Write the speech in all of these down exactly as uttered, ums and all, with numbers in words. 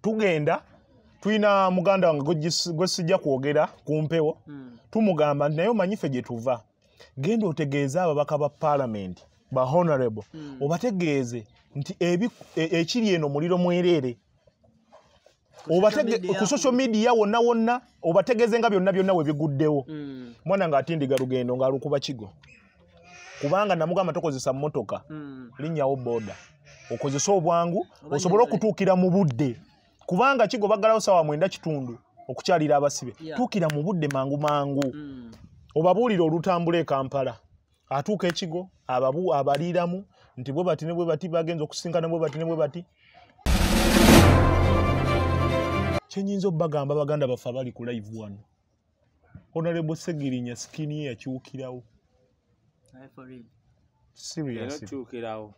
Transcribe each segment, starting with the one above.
tugenda tuina muganda wange gwe sijja kwogera ku mpewo mm. tumugamba naye omanyife gye tuva genda otegeeza ababaka ba parliament ba honorable mm. obategeeze nti ebi ekiri eno muliro mwerere obatege ku social media wonna wonna obategeeze nga byonna byonna we biguddewo mm. mwana nga atindiga lugendo nga alukuba kigo kubanga namugamba tokozesa mmotoka mm. linnyawo boda okozesa obwangu osobola okutuukira mu budde kubanga kigo baggalawo sawa mwenda kitundu okukyalira abasibe yeah. tuukira mu budde mangu mangu mm. obabuulira olutambula e Kampala atuuka ekigo ababu abaliiramu nti bwe bati ne bwe bati bagenza okusinkana bwe bati ne bwe bati kyenyinza obbagamba baganda baffe abali ku live wano Honorable Segirinya skini yakyukirawo serious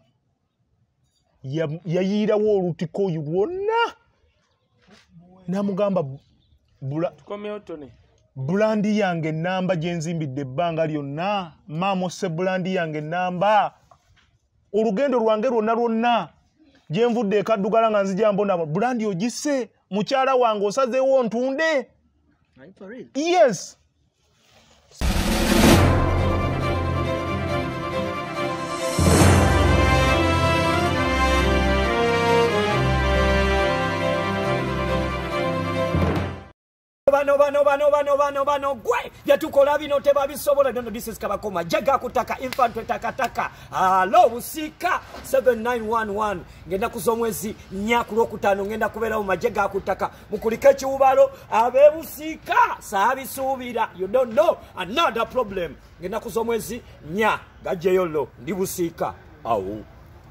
yayiirawo olutiko oyo lwonna namugamba bulandi yange namba gyenzimbidde ebbanga lyonna maama ose bulandi yange namba olugendo lwange lwonna lwonna gyenvudde ekaddugala nga nzija mbona bulandi ogisse mukyala wange osazeewo ntunde yes Bano bano bano bano bano bano gwe yatukola bino tebabisobola nno this is Kabakoma jaga kutaka infantry takataka alo busika seven nine one one ngenda kuzomwezi nyakulo kutano ngenda kubera mu majega kutaka mukulike kiubalo abe busika sabi subira you don't know another problem ngenda kuzomwezi nya gajeyolo ndi busika au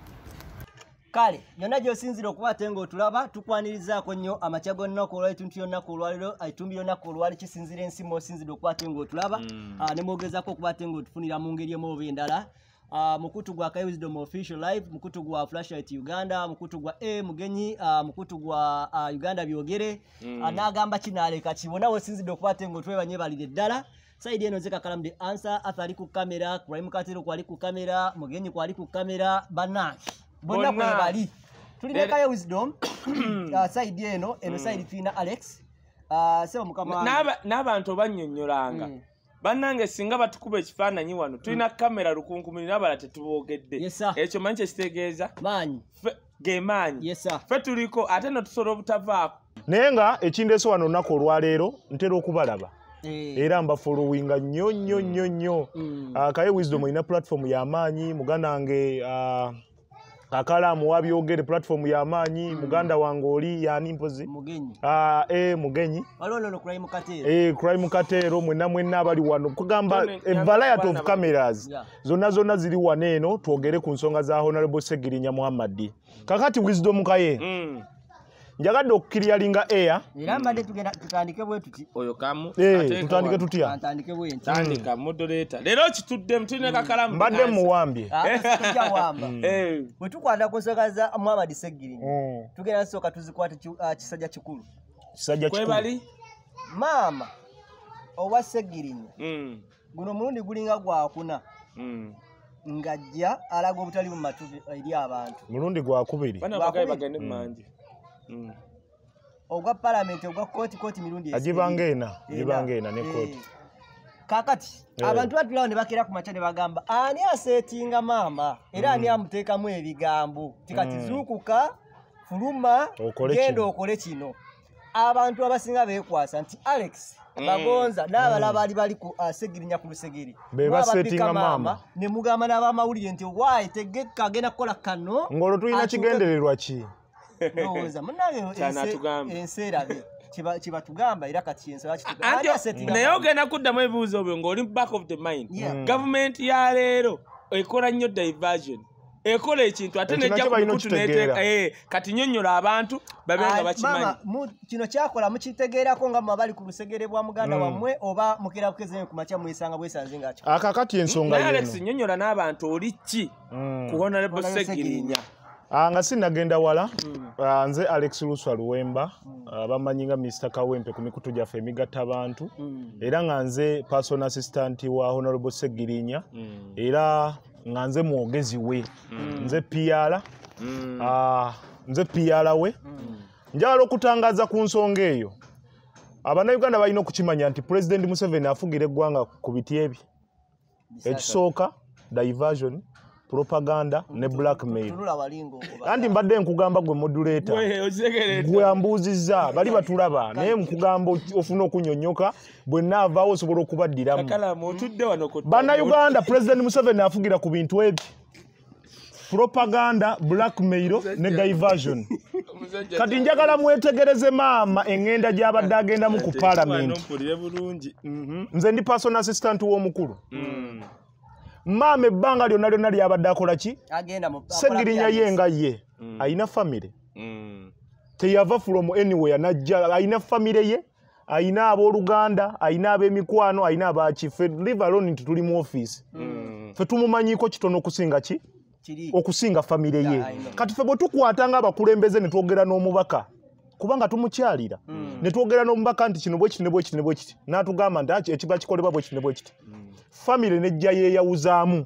Kale, yonna gyosinzira okuba ate ng'otulaba tukwanirizaako nnyo amakya g'onnaku olwali tuntu yonnaku olwaliro aitumbi yonnaku olwali kisinzira ensimu osinzira okuba ate ng'otulaba ne mwogezaako okuba ate ng'otufunira mu ngeri emu oba endala mukutu gwa Kaye Wisdom Official Live, mukutu gwa Flashlight Uganda, mukutu gwa E Mugenyi, mukutu gwa Uganda byogere n'agamba kinaaleka kibona osinzira okuba ate ng'otwebanye balire ddala Saidi eno Nze Kakalamu the answer athali ku kamera, Crime Katero kwali ku kamera, Mugenyi kwali ku kamera, banaki Bona kwa bali. Tulina Kaye Wisdom uh, side eno eno mm. side fina Alex. Uh, sebo mukama naba nabantu bannyonnyolanga. Mm. Bannange singa batukuba ekifaananyi wano tulina mm. kamera lukunkumuli nabala tetubogedde. Yes, ekyo manyi kitegeeza manyi ge manyi. Yes, sir. Fe tuliko ate no tusobola obutavaako. Nenga ekindeso wano nako olwaleero ntera okubalaba. Eh. Era mba followinga nnyo nnyo nnyo nnyo. Mm. Uh, Kaye Wisdom ina platform ya maanyi muganda nge uh, KAKALAAMU wa BYOGERE platform ya maanyi mm. muganda wange oli yani mpozi Mugenyi ah eh Mugenyi walono no Crime Katero eh Crime Katero mwenna mwenna abali wano kugamba a variety of cameras yeah. zonna zonna ziri waneno twogere ku nsonga za Honorable Segirinya Muhammad kakati Wisdom Kaye mm. njagadde okukiryalinga air era mbadde tugenda tutandike bwe tuti oyo kamu eh tutandike tutya tutandike bwe nti tandika moderator lero kitudde mutine Kakalamu mbadde muwambye tujja wamba eh bwe tukwanda ku nsonga za Muhammad Segirinya tugenda soka tuzikwate kisajja kikulu kisajja kikulu kwebali Maama owa Segirinya mm guno mulundi gulinga gwa kuna mm ngajja alaga obutali mu matuvi eri abantu mulundi gwa kubiri bana bagaye bagende manje Mm. Ogwa parliament ogwa court court mirundi ajibangena ajibangena ne court kakati yeah. Abantu batulawo ne bakera ku machane bagamba ani asetinga maama era mm. ani amuteeka mu ebigambo tikatizukuka fuluma gendo okole kino abantu abasinga bekwasa nti Alex mm. bagonza n'abalaba ali bali ku uh, Segirinya ku Lusegiri beba setinga maama ne mugamba n'abamawulire nti why tegeka agenda kola kano ngolo tulina kigendererwa ki Noza munange ensera be kiba kiba tugamba era kati ensera kitugamba naye ogenda kuddamu ebibuuzo byo ng'oli back of the mind government ya leero ekola nnyo diversion ekola ekintu ate nejja kutuneteeka eh kati nnyonnyola abantu babe nga bakimanyi mama kino kyakola mukitegeerako nga mabali ku Lusegere bwa muganda wammwe oba mukera bukeze ku makya muyisanga bwesanze ngaki akakati ensonga yeno Alex nnyonnyola n'abantu oli ki ku Honorable Segirinya Anga sinagenda wala mm. uh, nze Alex Luswa Luwemba mm. uh, bamanyinga Mister Kawempe ku mikutu gyaffe emigatta abantu mm. era nga nze personal assistant wa Honorable Segirinya mm. era nga nze mwogezi we mm. nze P R mm. uh, nze P R we mm. njagala okutangaza ku nsonga eyo Abannayuganda balina okukimanya nti President Museveni afugira eggwanga ku biti ebyo ekisooka diversion propaganda ne blackmail andi mbadde nkugamba gwe modulator gwe ambuuzizza bali batulaba naye nkugamba ofuna okunyonyoka bwe naavaawo osobola okubaddiramu Bannayuganda President Museveni afugira ku bintu ebyo propaganda blackmail ne diversion kati njagala mwetegereze maama engenda gy'abadde agendamu ku parliament nze ndi personal assistant w'omukulu maama ebbanga lyonna lyonna lyabadde akola ki Segirinya ye nga ye ayina famire teyava from anywhere najja ayina famire ye ayina abooluganda ayina ab'emikwano ayina abaki ffe live alone nti tuli mu office ffe tumumanyiiko kitono okusinga ki okusinga famire ye kati ffe bwe tukwatanga abakulembeze ne twogera n'omubaka kubanga tumukyalira ne twogera n'omubaka nti kino bwe kiti ne bwe kiti ne bwe kiti n'atugamba nti ekiba kikolebwa bwe kiti ne bwe kiti famire nejja yeeyawuzaamu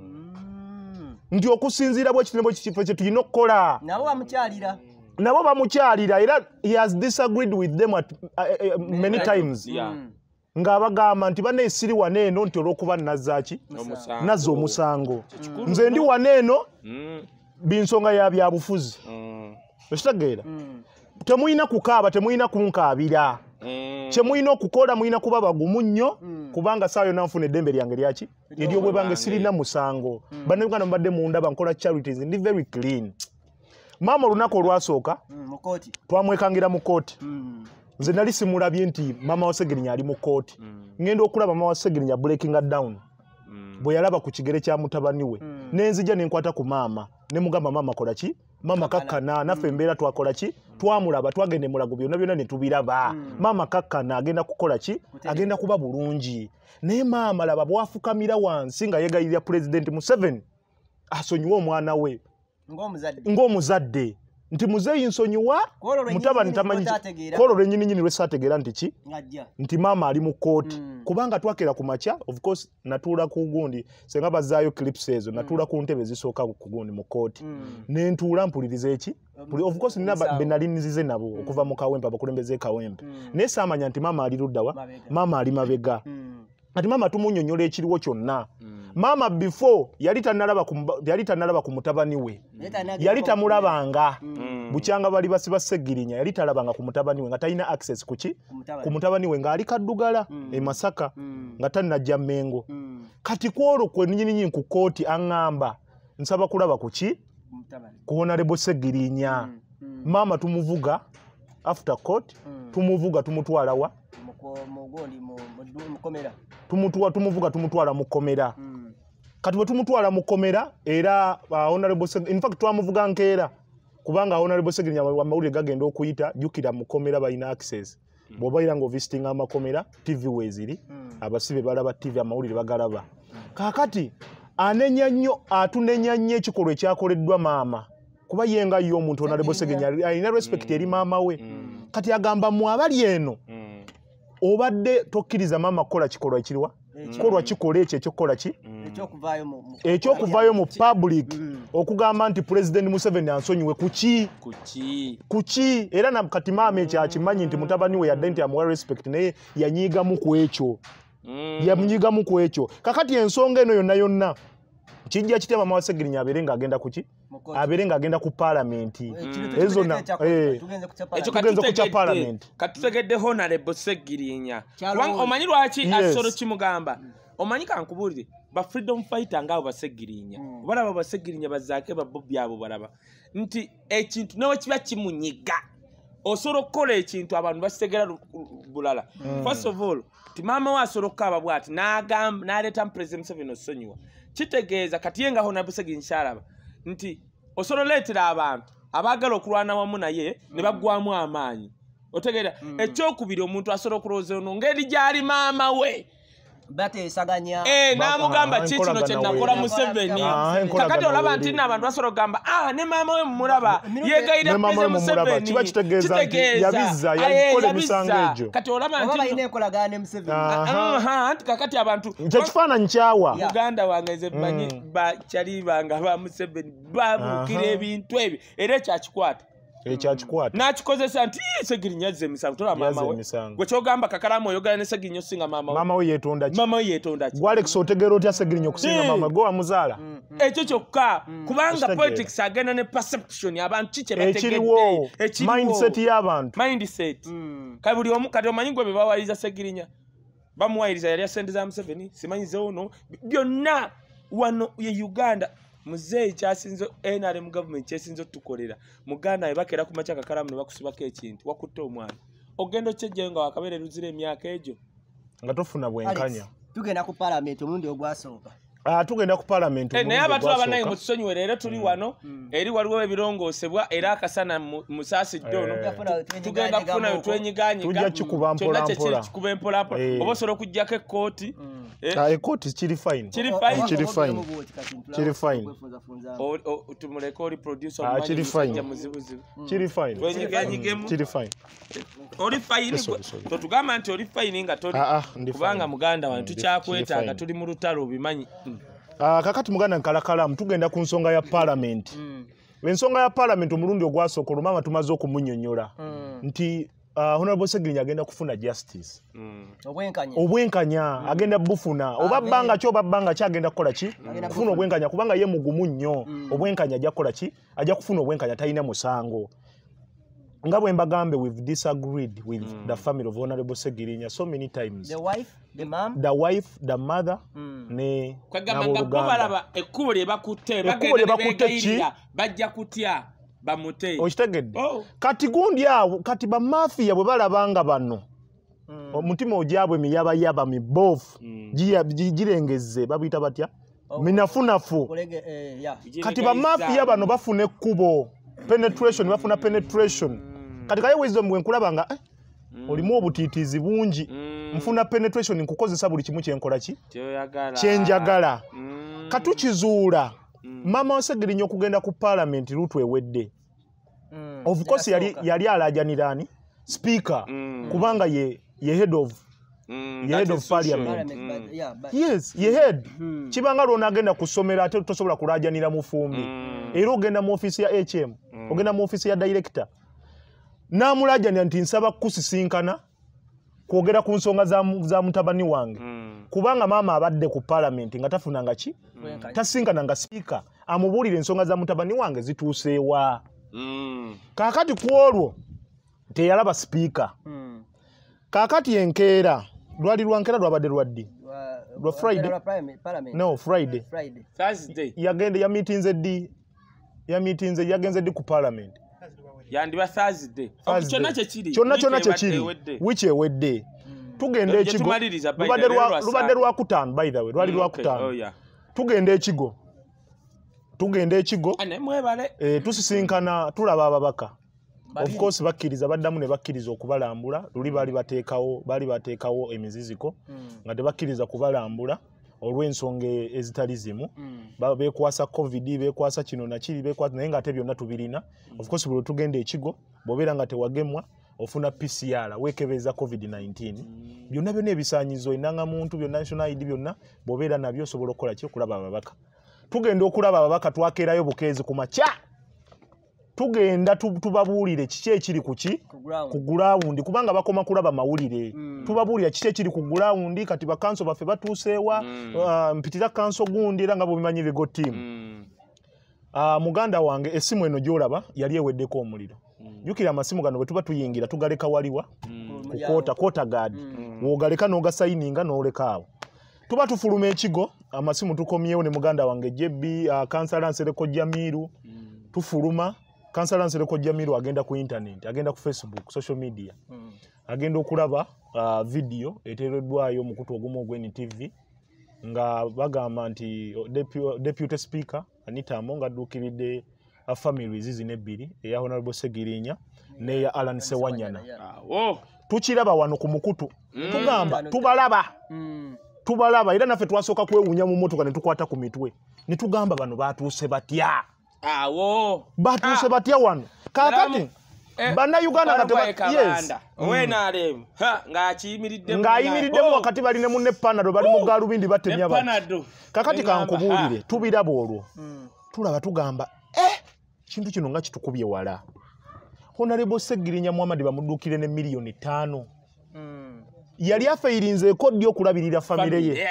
nti okusinziira bwe kiti ne bwe kiti ffe kye tulina okukola nabo bamukyalira nabo bamukyalira era he has disagreed with them at, uh, uh, many times ng'abagamba nti banne esiri waneeno nti olw'okuba nazaaki nazza omusango nze ndi waneeno binsonga ya byabufuzi ekitegeera temuyina kukaaba temuyina kunkaabira kye muyina okukola muyina kuba bagumu nnyo kubanga saa yonna nfuna eddembe lyange lyaki eryobwe bange sirina musango Bannayuganda mbadde mundaba nkola charities ndi very clean maama olunaku olwasooka twamwekangira mu kooti nze nali simulabye nti maama wa Segirinya ali mu kooti ngenda okulaba maama wa Segirinya breaking down bwe yalaba ku kigere kya mutabani we nenzija nenkwata ku maama ne mugamba maama kola ki maama kakkana naffe embeera twakola ki twamulaba twagende mulago byonna byonna ne tubiraba maama kakkana agenda kukola ki agenda kuba bulungi naye maama laba bwafukamira wansi nga yegayirira President Museveni asonyiwe omwana we ng'omuzadde nti muzeeyi nsonyiwa mutabani tamanyi kolo lwennyini nyini lwesaategeera nti ki nti maama ali mu kooti kubanga twakera ku makya of course natuula ku gundi senga bazaayo clips ezo natuula ku ntebe zisooka ku gundi mu kooti ne ntuula mpuliriza eki of course nina be nali nzize nabo okuva mu kawempe abakulembeze kawempe naye saamanya nti maama ali luddawa maama ali mabega ati maama tumunyonyola ekiriwo kyonna maama before yali tanalaba ku yali tanalaba ku mutabani we yali tamulabanga bukyanga bali basiba Segirinya yali talabanga ku mutabani we nga talina access kuki ku mutabani we nga ali kaddugala e Masaka nga tanajja Mengo kati kwolo kwe nyinyi ku kooti angamba nsaba kulaba kuki ku honorable Segirinya maama tumuvuga after court tumuvuga tumutwala wa tumutuwa tumuvuga tumutwala mu komera kati bwe tumutwala mu komera era honorable in fact twamuvuga nkeera kubanga honorable Segirinya amawulire gagenda okuyita jukira mu komera balina access bw'obaira nga visiting amakomera T V weziri abasibe balaba T V amawulire bagalaba kakati anenya nnyo atunenya nnyo ekikolwa ekyakoleddwa maama kuba yenga yo omuntu honorable Segirinya alina respect eri maama we kati agamba mu abali eno obadde tokkiriza maama kola kikolwa ekiriwa kolwa kikola ekyo ekyokukola ki ekyokuvaayo mu public okugamba nti President Museveni ansonyiwe kuki kuki era na kati maama ekyo akimanyi nti mutabani we yadde nti amuwa respect naye yanyiigamu ku ekyo yamunyiigamu ku ekyo kakati ensonga eno yonna yonna kijja kitya maama wa Segirinya abeere ng'agenda kuki abeere ng'agenda ku parliamenti ezo na ekyo katutegedde parliament katutegedde honorable Segirinya omanyi lwaki asoro kimugamba omanyi kankubuulire ba freedom fighter ngabo ba Segirinya balaba ba Segirinya bazaake ba Bobby abo balaba nti ekintu nawe kiba kimunyiga osoro okukola ekintu abantu bakitegera bulala first of all ti maama wa asoro okukaba bwati n'agamba n'aleeta President Museveni osonyiwa kitegeeza kati yenga honorable Segirinya kyalaba nti osoro leetera abantu abaagala okulwana wamu naye ne baggwamu amaanyi otegeera ekyokubiri omuntu asobola okulowooza ono ngeri gy'ali maama we bateesaganya eh namugamba ki kino kye nakola Museveni kakati olaba nti n'abantu basobola okugamba ah ne maama we mumulaba yegayira Museveni kiba kitegeeza nti yabiza yakola emisango egyo kati olaba nti balina enkolagana ne Museveni aha nti kakati abantu kyekifaananyi kyawa Uganda wange ze banyi bakyali banga ba Museveni babukira ebintu ebyo era ekyakikwata ekyakikwata n'akikozesa nti Segirinya azze emisango tola maama we gwe kyogamba Kakalaamu oyogera ne Segirinya osinga maama we maama we yeetonda ki maama we yeetonda ki gwe Alex otegeera otya Segirinya okusinga maama gwe wamuzaala ekyo kyokka kubanga politics agenda ne perception abantu ki kye bategedde mindset y'abantu mindset kati buli omu kati omanyi gwe be bawaliza Segirinya bamuwayiriza yali asente za Museveni simanyize ono byonna wano ye Uganda muzeeyi kyasinze N R M government kyesinze tukolera muganda ebakera ku macha Kakalaamu ne bakusibako ekintu wakutte omwana ogendo kyejje nga wakabere ruzire emyaka egyo nga tofuna bwenkanya tugenda ku parliament omundi ogwasooka Ah, tugenda ku parliament naye abantu abanayi mu tusonyiwe leero tuli wano eri waliwo ebirongoosebwa era akasana musaasi ddono tugenda kufuna twenyiganyiga tujja kikuba mpola mpola kikuba mpola mpola oba osobola okuggyako ekkooti ekkooti kiri fine kiri fine kiri fine kiri fine tumuleke oli producer Ah, kiri fine muzibuzibu kiri fine twenyiganyigemu kiri fine oli fine totugamba nti oli fine nga toli kubanga muganda wantu tukyakwetaaga tuli mu lutalo obimanyi Ah, kakati muganda Kalakalamu tugenda ku nsonga ya parliament. Mm. Ensonga ya parliament omulundi ogwasooka olumama tumaze okumunnyonnyola mm. nti uh, Honorable Segirinya agenda kufuna justice. Mm. Obwenkanya. Obwenkanya mm. agenda bufuna. Oba bbanga ki oba bbanga ki agenda kukola ki? Mm. Kufuna obwenkanya kubanga ye mugumu nnyo. Mm. Obwenkanya ajja kukola ki? Ajja kufuna obwenkanya talina musango. Nga bwe mbagambe we've disagreed with mm. the family of Honorable Segirinya so many times. The wife, the mom, the wife, the mother, mm. ne kwagamba balaba ekkubo lye bakutte bagenda begayirira bajja kutya bamute. Okitegedde? Oh. Kati gundi awo kati ba mafia bwe balabanga bano mm. omutima ogyabwe miyaba yaba mibofu mm. girengezze babiyita batya oh. minafunafu Kolege, eh, yeah. Kati ba mafia bano bafuna ekkubo penetration bafuna penetration mm. Kati kaye wisdom bwe nkulabanga eh, mm. olimu obutiitiizi bungi mm. nfuna penetration nkukozesa buli kimu kyenkola ki kyenjagala mm. katukizuula mm. Maama wa Segirinya okugenda ku parliament lutu ewedde mm. of course yali, yali alajanirani speaker mm. kubanga ye, ye head of Mm, ye head of parliament mm. yeah, but... yes ye head mm. kibanga lwona agenda kusomera ate tosobola kulajanira mu fumbi mm. era ogenda mu office ya H M mm. ogenda mu office ya director namulajanira nti nsaba kusisinkana kwogera ku nsonga za, za mutabani wange mm. kubanga maama abadde ku parliament nga tafunanga ki mm. tasinkana nga speaker amubulire ensonga za mutabani wange zituusewa mm. kakati kwolwo teyalaba speaker mm. kakati enkeera lwali lwankera lwabadde lwaddi lwa Friday no Friday Friday Thursday yagende ya meetings eddi ya meetings yagenze eddi ku parliament yandiba Thursday kyonna kye kiri kyonna kyonna kye kiri wiki ewedde tugenda ekigo lubadde lwa lubadde lwa kutaano by the way lwali lwa kutaano tugenda ekigo tugenda ekigo eh tusisinkana tulaba ababaka of course bakkiriza baddamu ne bakkiriza okubalambula luli bali bateekawo bali bateekawo emiziziko mm. nga tebakkiriza kubalambula olw'ensonga ezitali zimu mm. beekwasa covid beekwasa kino nakiri beekwasa naye nga ate byonna tubirina mm. of course buli tugenda ekigo bw'obeera nga tewagemwa ofuna P C R weekebeza covid nineteen mm. byonna byonna ebisaanyizo enanga muntu byonna national I D byonna bw'obeera nabyo osobola okukola ki okulaba ababaka tugenda okulaba ababaka twakeerayo bukeezi ku makya tugenda tubabuulire kiki ekiri kuki ku ground kubanga bakoma kulaba mawulire mm. tubabuulira kiki ekiri ku ground kati ba council baffe batuuseewa mm. uh, mpitira council gundi era nga bobimanyi bigo team mm. uh, muganda wange esimu eno gyolaba yali eweddeko omuliro mm. jukira amasimu gano bwe tuba tuyingira tugaleka waliwa mm. ku kota kota guard mm. wogaleka n'ogasayininga n'oleka awo tuba tufuluma ekigo amasimu tukomyewo ne muganda wange jebbi uh, kansalansi rekojja miru mm. tufuluma Kansalansi leko Jamiru agenda ku internet, agenda ku Facebook, social media. Mm. Agenda okulaba uh, video eteredwayo mu kutu ogumu ogw'N T V nga bagamba nti depu, deputy speaker Anita Amonga aduukiridde a family zizine ebbiri eya Honorable Segirinya mm. ne ya Alan Sewanyana. Yeah. Oh. Tukiraba wano ku mukutu. Mm. Tugamba tubalaba. Mm. Tubalaba era naffe twasooka kwewunya mu motoka ne tukwata ku mitwe. Ne tugamba bano batuuse batya. Awo batuse batya wano kakati eh, bana Uganda kateba yes wena alem ha ngachimiridde ngayimiridde mu wakati bali ne munne panado bali mu galubindi batemya panado kakati kankubulire tubirabo olwo mm. tulaba tugamba eh kintu kino nga kitukubye wala Honorable Segirinya Muhammad bamudukire ne milioni tano. Mm. Yali afeirinze kodi okulabirira family ye.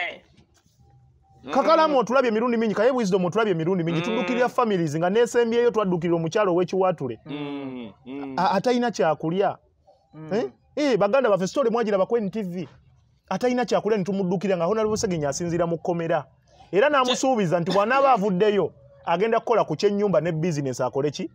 Mm. Kakalaamu otulabye mirundi mingi Kaye wisdom otulabye mirundi mingi mm. tudukirira families nga nesembyeyo twadukirira omukyalo w'ekiwatule. Mm. Mm. Atayina kyakulya. Mm. Eh? Eh baganda bafe story mwagira bakweni T V. Atayina kyakulya nitumudukira nga Honorable Segirinya asinzira mu komera. Era namusuubiza nti bw'anaaba avuddeyo agenda kukola ku kyennyumba ne business akole ki?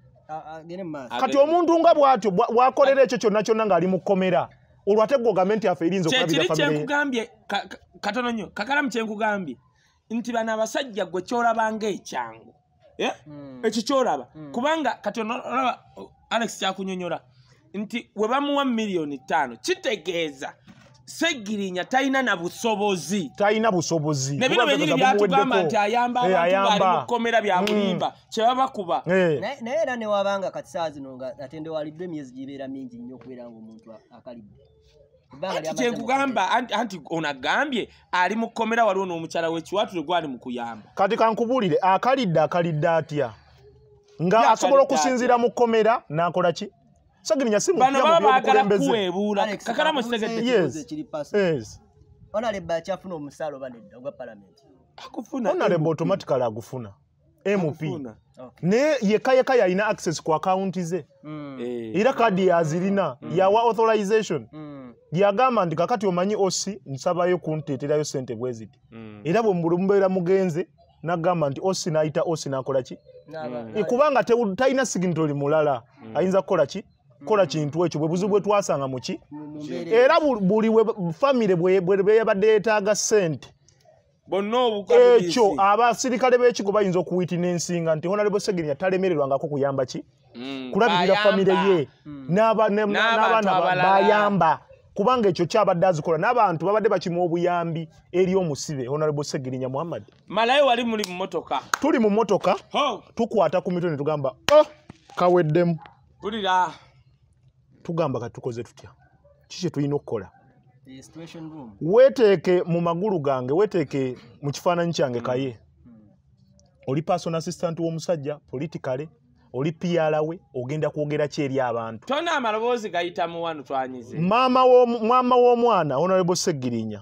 Kati omuntu nga bw'atyo bw'akolera ekyo kyonna kyonna ng'ali mu kkomera olwo ate gavumenti yaffe erinza okulabira famire. Kiri kyenkugambye katono nnyo Kakalaamu kyenkugambye nti bano abasajja gwe kyolabanga ekyangu ekyo kyolaba kubanga kati olaba Alex kyakunyonyola nti we bamuwa miliyoni ttaano kitegeeza Segirinya talina na busobozi talina busobozi ne bino benyini byatugamba nti ayamba abantu bali mu kkomera bya bulimba kyebaba kuba naye era ne wabanga kati saa zino nga atende walidde emyezi gibeera mingi nnyo okubeera ng'omuntu akalidde kyenkugamba anti onagambye ali mu kkomera waliwo n'omukyala w'ekiwatule gwali mu kuyamba kati kankubuulire akalidde akalidde atya nga asobola okusinziira mu kkomera n'akola ki? Segirinya simu bano baba bagala kuwebuula Kakalaamu kitegedde yes yes Honorable achafuna omusalo banedda ogwa parliament akufuna Honorable automatically agufuna M P ne yekaya kaya ina access ku account ze era kadi yazirina yawa authorization yagamba ndi kakati omanyi osi nsabayo kunteterayo sente bweziti era bwe mbulumbeera mugenze nagamba nti osi naita osi nakola ki ikubanga tayina signatory mulala ayinza kukola ki kola kintu ekyo bwe buzibu bwe twasanga muki era buli family bwe beyabadde yeetaaga sente bonna obukabirizi ekyo abasirikale b'ekigo bayinza okuwitinensinga nti Honorable Segirinya talemererwangako kuyamba ki kulabirira family ye n'abaana bayamba kubanga ekyo kyabadde azikola n'abantu babadde bakimu obuyambi eri omusibe Honorable Segirinya Muhammad. Malayo wali muli mu motoka tuli mu motoka tukwata ku mitwe ne tugamba oh kaweddemu tulira tugamba katukoze tutya kiki tulina okukola weteeke mu magulu gange weteeke mu kifaananyi kyange Kaye oli personal assistant w'omusajja politically oli P R we ogenda kwogera ki eri abantu tona amaloboozi gayita mu wano twanyize maama w'omwana Honorable Segirinya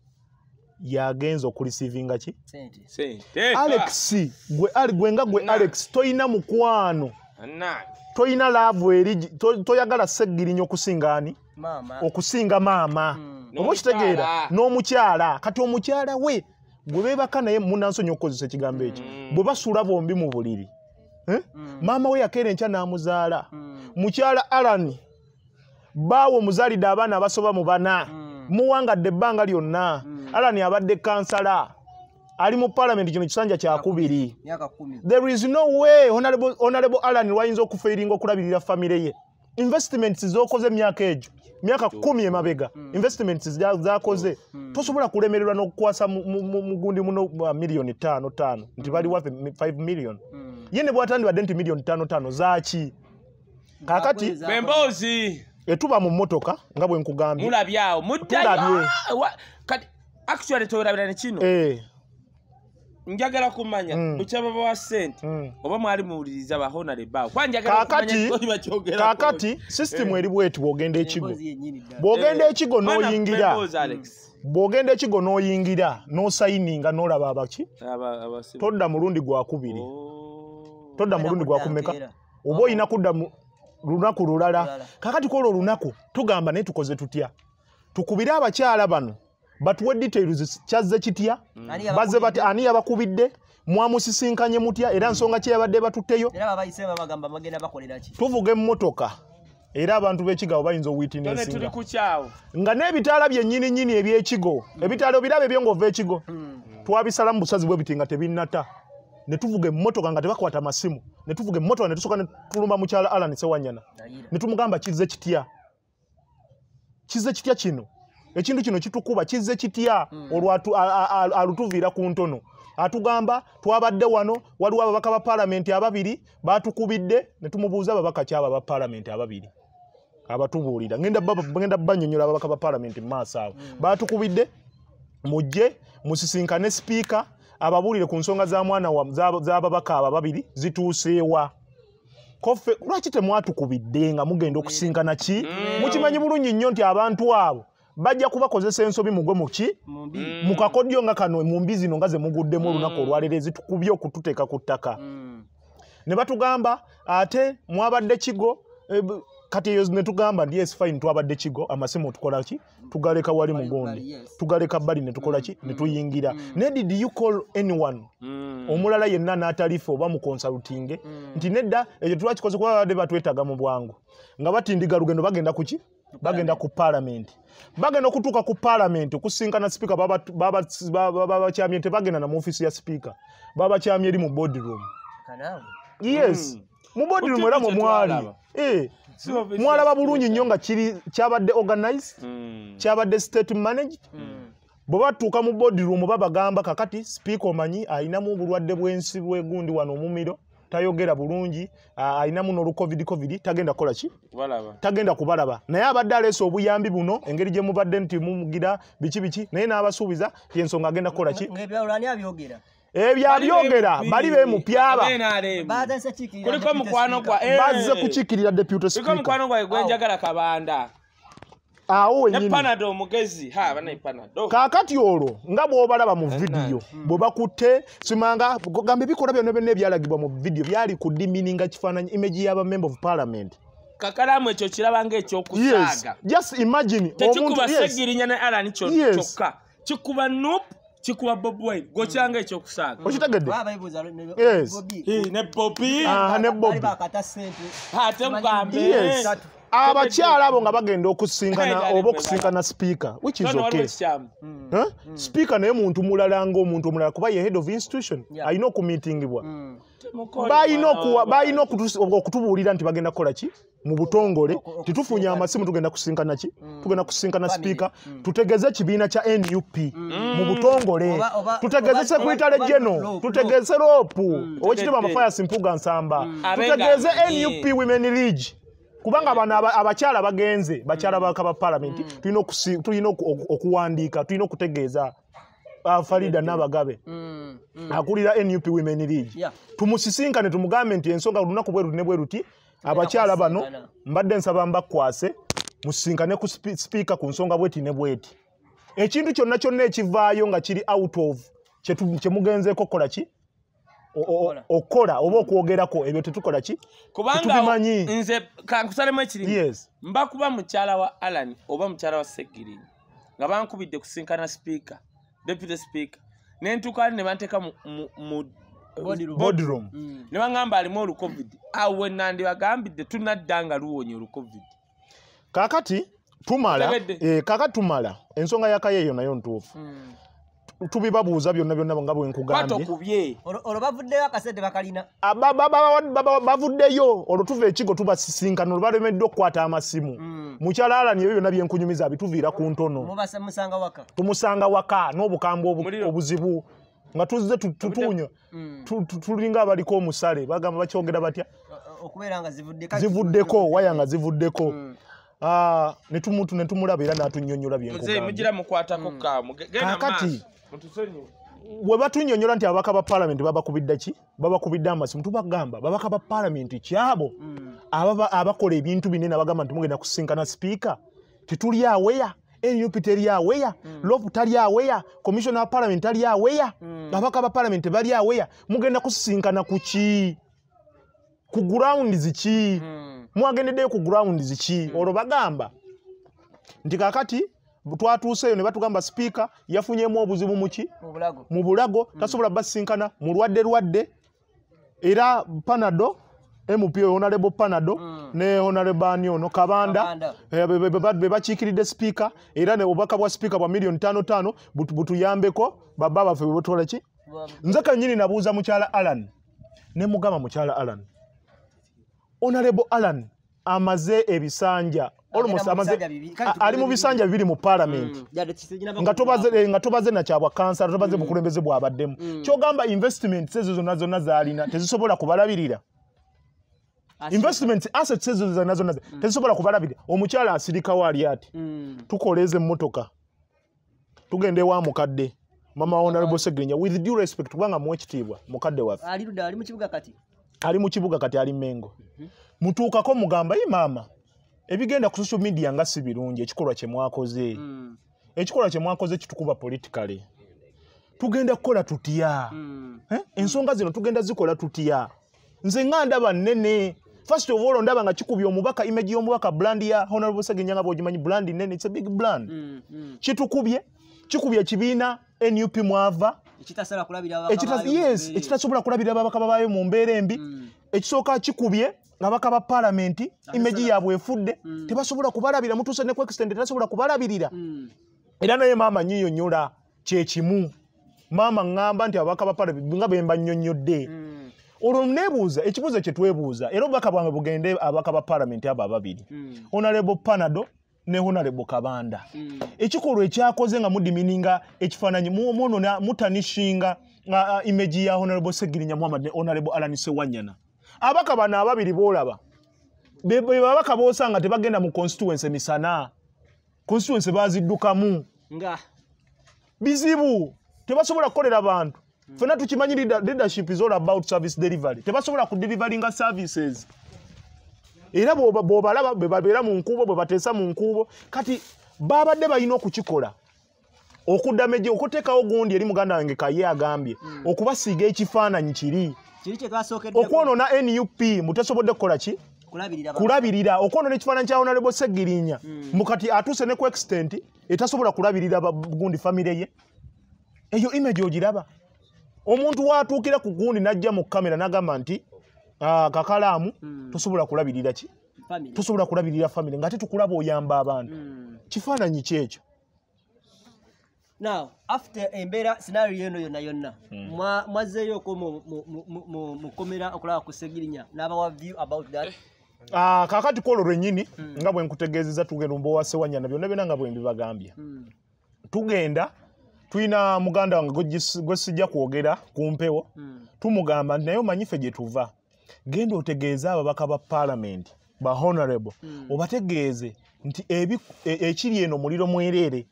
yagenza okurisivinga ki sente Alex gwe ali gwenga gwe Alex toyina mukwano toyina laavu eri toyagala Segirinya okusinga ani okusinga maama oba kitegeera n'omukyala kati omukyala we gwe beebaka naye munansonyi okukozesa ekigambo ekyo bwe basuula bombi mu buliri maama we yakeera enkya n'amuzaala mukyala Alani baawo omuzaalidde abaana abasoba mu bana muwangadde ebbanga lyonna Alani abadde kansala ali mu parliament kino kisanja kyakubiri there is no way honorable honorable Alani wayinza okufeiringa okulabirira family ye investments zokoze emyaka egyo myaka kumi emabega investments zakoze tosobola kulemererwa n'okukwasa mugundi muno milioni tano tano nti bali worth five million yene bwatandibadde nti milioni tano tano zaaki kakati bembozi etuba mu motoka nga bwe nkugambye mulabyawo muddayo kati actually toyolabira ne kino eh njagala kumanya bukyaba bwa Sente oba mwali muwuliriza ba Honorable kwa njagala kumanya kakati system eri bwetu bwogenda ekigo bwogenda ekigo n'oyingira bwogenda ekigo n'oyingira n'osayininga n'olaba abaki todda mulundi gwa kubiri todda mulundi gwa kumeka oba oyina kudda lunaku lulala kakati kwolwo olunaku tugamba naye tukoze tutya tukubire abakyala bano batuwe details kyazze kitya bazze bati ani yabakubidde mwamusisinkanye mutya era nsonga ki yabadde batutteyo era babayisema bagamba bagenda bakolera ki tuvuge mu motoka era abantu b'ekigawo bayinza owitnessinga nga n'ebitaala byennyini nnyini eby'ekigo ebitaala birabe byo ng'ova ekigo twabisala mu busazi bwe biti nga tebinnata ne tuvuga emmotoka nga tebakwata masimu ne tuvuga emmotoka ne tusooka ne tulumba mukyala Alani Sewanyana ne tumugamba kizze kitya kizze kitya kino ekintu kino kitukuba kizze kitya olwatu alutuviira ku ntono atugamba twabadde wano waliwo ababaka ba parliament ababiri batukubidde ne tumubuuza ababaka kyaba ba parliament ababiri abatubuulira ngenda baba ngenda banyonyola ababaka ba parliament maaso abo batukubidde mujje musisinkane speaker ababuulire ku nsonga za mwana wa z'ababaka aba babiri zituuseewa koffe lwaki temwatukubidde nga mugenda okusinkana ki mukimanyi bulungi nnyo nti abantu abo bajja kubakozesa ensobi mugwe muki mu kakodyo nga kano mu mbi zino nga ze muguddemu olunaku olwaleero ezitukubye okututeeka ku ttaka ne batugamba ate mwabadde kigo kati eyo ne tugamba ndi yes fine twabadde kigo amasimu tukola ki tugaleka wali mugondi tugaleka bali ne tukola ki ne tuyingira ne did you call anyone omulala yenna n'atalifa oba mu consulting nti nedda ekyo twakikoze kuba babadde batwetaga mu bwangu nga batindiga lugendo bagenda kuki bagenda ku parliament bagenda okutuuka ku parliament okusinkana speaker babakyamye tebagenda na mu office ya speaker babakyamye eri mu boardroom yes mu boardroom era mu mwali eh mwalaba bulungi nnyo nga kiri kyabadde organized kyabadde state managed bwe batuuka mu boardroom babagamba kakati speaker omanyi ayinamu obulwadde bw'ensi bwegundi wano omumiro tayogera bulungi ayinamu n'olu covid covid tagenda kola ki tagenda kubalaba naye abadde aleese obuyambi buno engeri gye mubadde nti mumugira biki biki naye n'abasuubiza yensonga agenda kola ki ebyabyogera bali bemupyaba kuliko mukwano gwa bazze kukiikirira deputy speaker kuliko mukwano gwa gwenjagala kabanda awo ne panado omugezi ha bana panado kakati olwo nga bw'obalaba mu video bwe bakutte simanga gambe bikola byonna byonna ebyalagibwa mu video byali kuddimininga kifaananyi image y'aba member of parliament Kakalaamu ekyo kiraba ng'ekyokusaaga just imagine tekikuba Segirinya ne Alan kyokka kikuba Noop chikuwa Bob Wine gochanga ekyokusaaga okitegedde yes ne Bobby ah ne Bobby ha temugambe abakyala abo nga bagenda okusinkana oba okusinkana speaker which is okay huh? Speaker naye muntu mulala nga omuntu omulala kuba ye head of institution ayina okumitingibwa bayina okutubuulira nti bagenda kukola ki mu butongole titufunya amasimu tugenda kusinkana ki tugenda kusinkana speaker tutegeze kibiina kya N U P mu butongole tutegeze secretary general tutegeze ropu owekitiibwa Amafaya Simpuga Nsamba tutegeze N U P Women League kubanga bana abakyala bagenze bakyala bakaba parliament tulina tulina okuwandiika tulina okutegeeza Farida Nabagabe akulira N U P Women League tumusisinkane tumugambe nti ensonga lunaku bwe rutine bwe ruti abakyala bano mbadde nsaba mbakwase musisinkane ku speaker ku nsonga bweti ne bweti ekintu kyonna kyonna ekivaayo nga kiri out of kye mugenzeeko kola ki okola oba okwogerako ebyo tetukola ki kubanga nze kankusalemu ekirimu yes mba kuba mukyala wa Alan oba mukyala wa Segirinya nga bankubidde kusinkana speaker deputy speaker nentuka ne banteeka mu boardroom ne bangamba alimu olu covid awe nandi bagambidde tunaddanga luwonye olu covid kakati tumala eh kakati tumala ensonga ya Kaye yo nayo ntuufu tubibabuuza byonna byonna nga bwe nkugambye batokubye olwo bavuddeyo akasente bakalina bavuddeyo olwo tuva ekigo tubasisinkana olwo balemedde okukwata amasimu mukyala Alan ebyo byonna byenkunyumiza bituviira ku ntono tumusanga waka n'obukambwe obuzibu nga tuzze tutuunya tulinga abaliko omusale bagamba bakyogera batya okubeera nga zivuddeko waya nga zivuddeko ne tumutu ne tumulaba era n'atunnyonnyola byenkugambye bwe batunnyonnyola nti ababaka ba parliament babakubidde ki babakubidde amasimu tubagamba babaka ba parliament kyabo abakola ebintu binene abagamba nti mugenda kusinkana speaker tetuli aweya N U P teri aweya lopu tali aweya commissioner wa parliament tali aweya babaka ba parliament bali aweya mugenda kusinkana ku ki ku ground ziki mwagendeddeyo ku ground ziki olwo bagamba nti kakati twatuuseeyo ne batugamba speaker yafunyemu obuzibu muki mu bulago tasobola basinkana mu lwadde lwadde era panado M P honorable panado ne honorable anyono kabanda be bakiikiridde speaker era ne obubaka bwa speaker bwa milioni tano tano butuyambeko baba baffe betola ki nze kanyini nabuuza mukyala Alan ne mugamba mukyala Alan honorable Alan amaze ebisanja almost amaze ali mu bisanja bibiri mu parliament nga tobaze nga tobaze na kyabwa kansala tobaze bukulembeze bwabaddemu kyogamba investment sezo zonna zonna zalina tezisobola kubalabirira investment assets sezo zonna zonna tezisobola kubalabirira omukyala asirika wali ati tukoleze emmotoka tugende wa mukadde mama honorable Segirinya with due respect kubanga mu ekitiibwa mukadde waffe ali ruda ali mu kibuga kati ali mu kibuga kati ali Mengo mutuukako mugamba ye maama ebigenda ku social media nga si birungi ekikolwa kye mwakoze mm. ekikolwa kye mwakoze kitukuba politically tugenda kukola tutya mm. eh? ensonga zino tugenda zikola tutya nze nga ndaba nnene first of all ndaba nga kikubye omubaka image y'omubaka brand ya Honorable Segirinya nga bwogimanyi brand nene it's a big brand mm. mm. kitukubye kikubye kibiina N U P mwava ekitasala kulabira abaka yes ekitasobola kulabira abaka babayo mu mbeera embi mm. ekisooka kikubye abaka ba parliament image yabwe efudde mm. tebasobola kubalabira mutuse ne ku extend tebasobola kubalabirira mm. era naye maama nyiyo nyola kye kimu maama ngamba nti abaka ba parliament nga bemba nnyonnyodde mm. olwo nebuuza ekibuuzo kye twebuuza era obubaka bwange bugende abaka ba parliament abo ababiri mm. Honorable Panado ne Honorable Kabanda mm. ekikolwa ekyakoze nga mudimininga ekifaananyi mwono mutanishinga uh, image ya Honorable Segirinya Muhammad ne Honorable Alanise Wanyana abaka bano ababiri boolaba bebe babaka boosanga tebagenda mu constituency misana constituency baziddukamu nga bizibu tebasobola kukolera abantu mm. fena tukimanyi leadership is all about service delivery tebasobola ku deliveringa services era bw'obalaba bwe babeera mu nkubo bwe bateesa mu nkubo kati babadde balina okukikola okuddameje okuteekawo gundi eri muganda wange Kaye agambye mm. okubasiiga ekifaananyi kiri okwonoona N U P mutesobodde kukola ki kulabirira kulabirira okwonoona ekifaananyi kya Honorable Segirinya mm. mukati atuuse ne ku extent etasobola kulabirira gundi family ye eyo image ogiraba omuntu waatuukira ku gundi najja mu kamera n'agamba nti Ah, kakalaamu mm. tosobola kulabirira ki family tosobola kulabirira family ngate tukulaba oyamba abantu mm. kifaananyi kyekyo now after embera scenario eno yonna yonna mm. mwa mwazeeyo ko mu mu komera okulaba ku Segirinya n'aba wa view about that ah kakati kolo lwennyini mm. nga bwe nkutegeezeza tugenda mbo wase Wanyana byonna byonna nga bwe mbibagambya mm. tugenda tuina muganda wange gwe sijja kwogera ku mpewo mm. tumugamba naye omanyife gye tuva genda otegeeza ababaka ba parliament ba honorable mm. obategeeze nti ebi ekiri eno muliro mwerere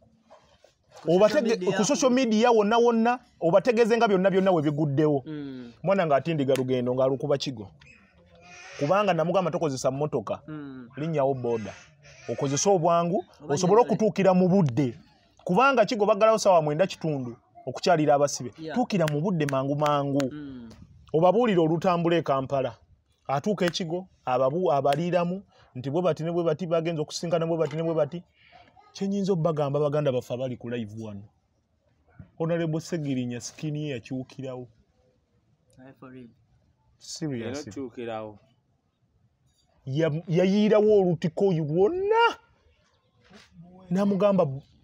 obatege ku social media wonna wonna obategeeze nga byonna byonna we biguddewo mm. mwana nga atindiga lugendo nga alukuba kigo kubanga namugamba tokozesa mmotoka mm. linnyawo boda okozesa obwangu osobola okutuukira mu budde kubanga kigo bagalawo sawa mwenda kitundu okukyalira abasibe yeah. tuukira mu budde mangu mangu mm. obabuulira olutambula e Kampala atuuka ekigo ababu abaliramu nti bwe bati ne bwe bati bagenza okusinkana bwe bati ne bwe bati kyenyinza obbagamba baganda baffe abali ku live wano Honorable Segirinya skini yakyukirawo yayiirawo olutiko oyo lwonna namugamba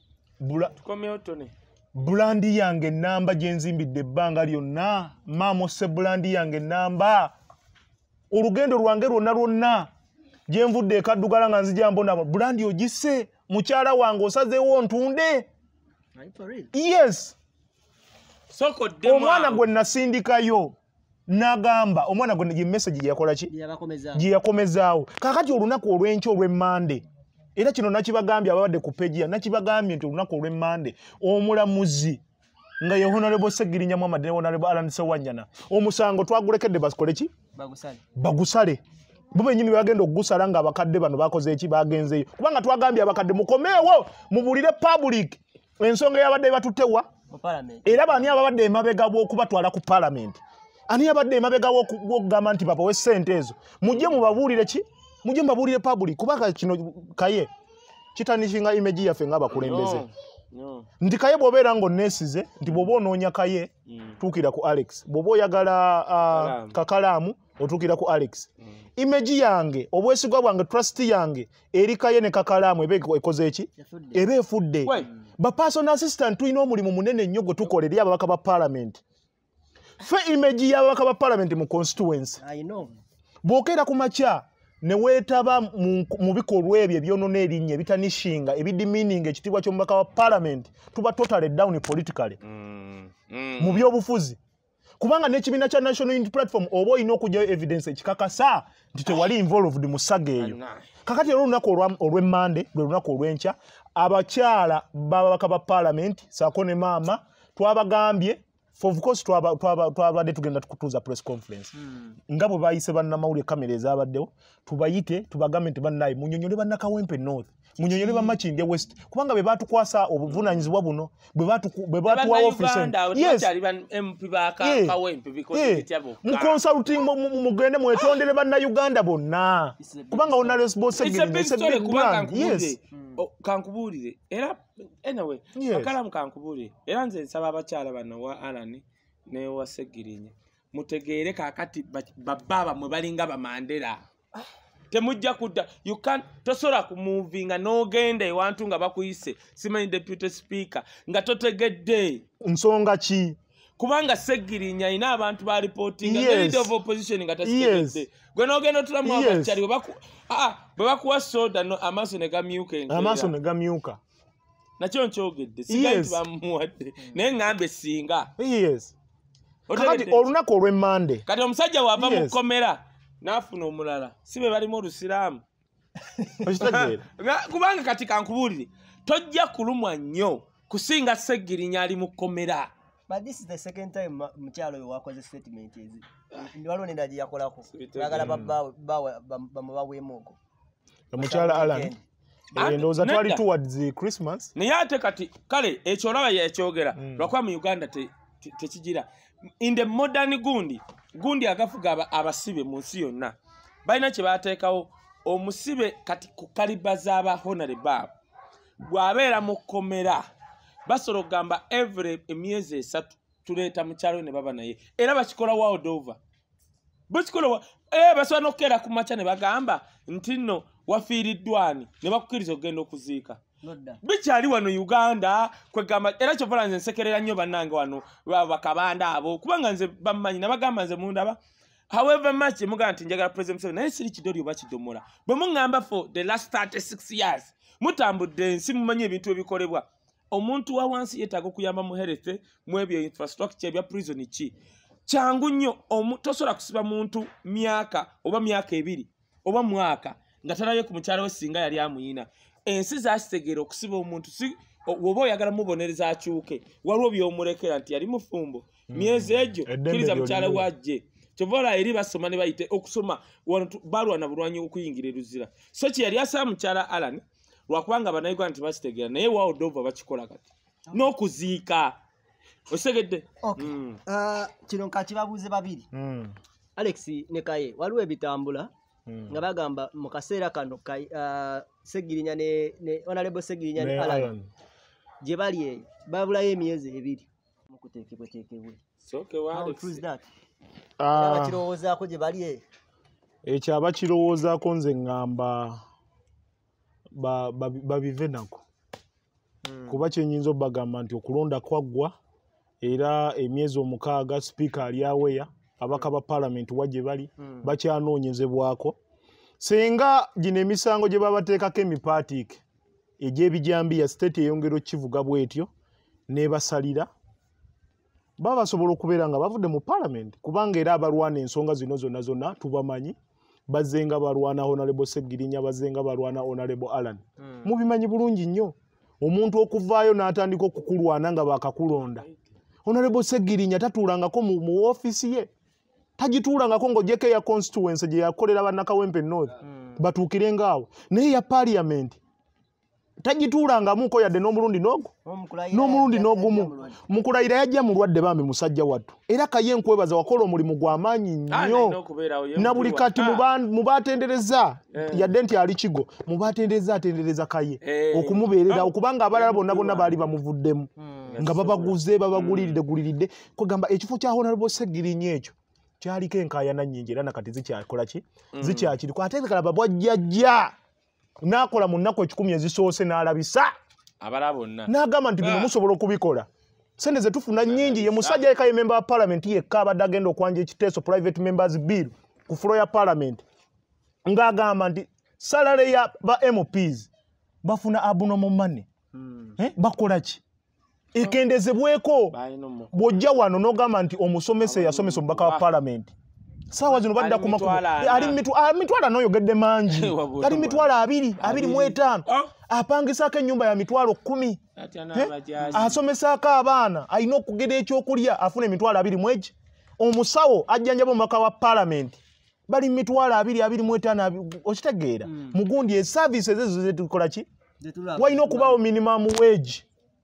bulandi yange namba gyenzimbidde ebbanga lyonna maama ose bulandi yange namba olugendo lwange lwonna lwonna gyenvudde ekaddugala nga nzija mbona bulandi ogise mukyala wange osazeewo ntunde yes omwana gwe nasindikayo nagamba omwana gwe ye message gye yakola ki gye yakomezaawo kakati olunaku olw'enkya olw'emmande era kino nakibagambye ababadde ku page ya nakibagambye nti olunaku olw'emmande omulamuzi nga ye Honorable Segirinya Muhammad ne Honorable Alanise Wanyana omusango twagulekedde basikole ki bagusale bagusale bo benyini bagenda okugusala nga abakadde bano bakoze eki bagenzeyo kubanga twagambye abakadde mukomeewo mubulire public ensonga yabadde batutewa mu parliament era bani ababadde emabega bw'okubatwala ku parliament ani abadde emabega w'okugamba nti papa we ssente ezo mujje mubabuulire ki mujje mbabuulire public kubanga kino Kaye kitanishinga image yaffe nga bakulembeze no, no. Ndi Kaye bw'obeera ng'onneesize nti bw'oba onoonya Kaye mm. tuukira ku Alex bw'oba oyagala uh, kakalaamu otuukira ku Alex mm. image yange obwesigwa bwange trust yange eri Kaye ne kakalaamu ebe ekoze eki ebe efudde ba personal assistant tulina omulimu munene nnyo gwe tukola eri ababaka ba parliament fe image y'ababaka ba parliament mu constituency I know bw'okeera ku makya ne weetaba mu bikolwa ebyo ebyonona erinnya ebitanishinga ebidimininga ekitiibwa ky'omubaka wa parliament tuba totally down politically mm. mm. mu byobufuzi kubanga n'ekibiina kya National Unity Platform oba olina okugyayo evidence ekikakasa nti tewali involved mu saga eyo kakati era olunaku olw'emmande lwe lunaku olw'enkya abakyala bababaka ba parliament saako ne maama twabagambye for of course twaba twaba twabadde tugenda tukutuza press conference mm. ngabo bayise banna mawule kamera ezabaddewo tubayite tubagambe nti bannayi munyonyole banna Kawempe North munyonyole bamachinde West kubanga be batukwasa obuvunanyizibwa buno be batu be batu wa office yes M P ba Kawempe because bitabo mu consulting mugende mwetondere banna Uganda bonna kubanga ona Segirinya it's a big brand yes kankubulire era anyway KAKALAAMU kankubulire era nze nsaba abakyala bano wa Alani ne wa Segirinya mutegeere kakati bababa mwe balinga bamandera temujja kudda you can't tosola ku moving nga no gende wantu nga bakuyise simanyi deputy speaker nga totegedde nsonga ki kubanga Segirinya ina abantu ba reporting nga yes. leader of opposition nga tategedde yes. gwe no gendo tulamu yes. abakyali baku ah bakuwa soda no amaso ne gamyuka engera amaso ne gamyuka nakyo nkyogedde sigaiti bamuwadde naye ngambe singa yes kati olunaku olw'emmande kati omusajja wava mu komera nafuna omulala sibe bali mu Lusiramu kubanga kati kankubulire tojja kulumwa nnyo kusinga Segirinya ali mu komera. But this is the second time mchalo yo wakoze statement ezi ndiwalo nenda ji yakolako bagala baba bawa bamubawe moko mchalo Alan ndoza twali towards the Christmas ne yate kati kale ekyo olaba yekyogera lwakwa mu Uganda te tekigira in the modern gundi gundi agafuga abasibe mu nsi yonna balina kye bateekawo omusibe kati ku kalibaza aba honorable bw'abeera mu komera basoro gamba every emyezi esatu tuleeta mukyalo ne baba naye era bakikola world over bakikola eh basobola n'okukera ku maca ne bagamba nti nno wafiiriddwani ne bakukkiriza okugenda okuziika bikyali wano Uganda kwegamba era kyovola nze nsekerera nnyo bannange wano bakabanda abo kubanga nze bammanyi nabagamba nze mundaba however much mugamba nti njagala president Museveni naye siri kidoli oba kidomola bwe muŋŋamba for the last thirty-six years mutambudde ensi mumanyi ebintu ebikolebwa omuntu wa wansi yetaaga okuyamba mu health mu ebyo infrastructure bya prison ki kyangu nnyo tosobola kusiba muntu myaka oba myaka ebiri oba mwaka nga talaye ku mukyala we singa yali amuyina ensi zakitegera okusiba omuntu si woba oyagala mubonereza akyuke waliwo by'omurekera nti yali mufumbo myezi egyo kkiriza mukyala wajje kyovola eri basoma ne bayite okusoma balwana bulwanyi okuyingira eruzira so kye yali asaba mukyala Alan lwakubanga bannayuganda nti bakitegera naye world over bakikola kati n'okuziika osegedde kino nkakibabuuze babiri Alex ne Kaye waliwo ebitambula nga bagamba mu kaseera kano Segirinya ne honorable Segirinya ne Alan gye bali eyo babulayo emyezi ebiri mu kuteekebweteekebwe abakirowoozaako gye bali eyo ekyo abakirowoozaako nze ŋŋamba babive nako kuba kyenyinza obbagamba nti okulonda kwaggwa era emyezi omukaaga sipiika ali aweya abaka ba parliament wagye bali bakyanoonyezebwako singa gino emisango gye babateekako emipaatiike egy'ebijambiya state eyongera okkivuga bwetyo n'ebasalira baba basobola okubeera nga bavudde mu parliament kubanga era abalwana ensonga zino zonna zonna tubamanyi bazenga balwana honorable Segirinya bazenga balwana honorable Alan mubimanyi bulungi nnyo omuntu okuvaayo n'atandika okukulwana nga bakakulonda honorable Segirinya tatuulangako mu office ye tagituulangako ng'ogyeko ya constituency gye yakolera banna Kawempe North batuukire ngaawo naye ya parliament tagituulangamuko yadde n'omulundi n'ogwo n'omulundi n'ogumu mukulayira yajja mulwadde bambi musajja wattu era Kaye nkwebaza wakola omulimu gw'amaanyi nnyo na buli kati mubatendereza yadde nti ali kigo mubatendereza atendereza Kaye okumubeerera okubanga abalala bonna bonna baali bamuvuddemu nga babaguze babaguliride guliride kwegamba ekifo kya honorable Segirinya ekyo kyaliko enkaayana nnyingi era nakati zikyakola ki zikyakiriko ate kalaba bwajjajja nakola mu nnaku ekikumi ezisoose n'alabisa abala bonna n'agamba nti bino musobola okubikola sente ze tufuna nnyingi ye musajja yeka ye member wa parliament yekka abadde agenda okwanja ekiteeso private members bill ku floor ya parliament ng'agamba nti salary ya ba M Ps bafuna abnormal money eh bakola ki ekendezebweko bw'ojja wano n'ogamba nti omusomesa yasomesa omubaka wa parliament sawa zino badda ku makumi ali mitwalo n'oyogedde mangi kali mitwalo abiri abiri mu etaano apangisaako ennyumba ya mitwalo kkumi asomesaako abaana alina okugera ekyokulya afuna emitwalo abiri mu egi omusawo ajjanjaba omubaka wa paalamenti bali mitwalo abiri abiri mu etaano okitegeera mugundi esaaviisi ezo zetukola ki walina okubaawo minimum wage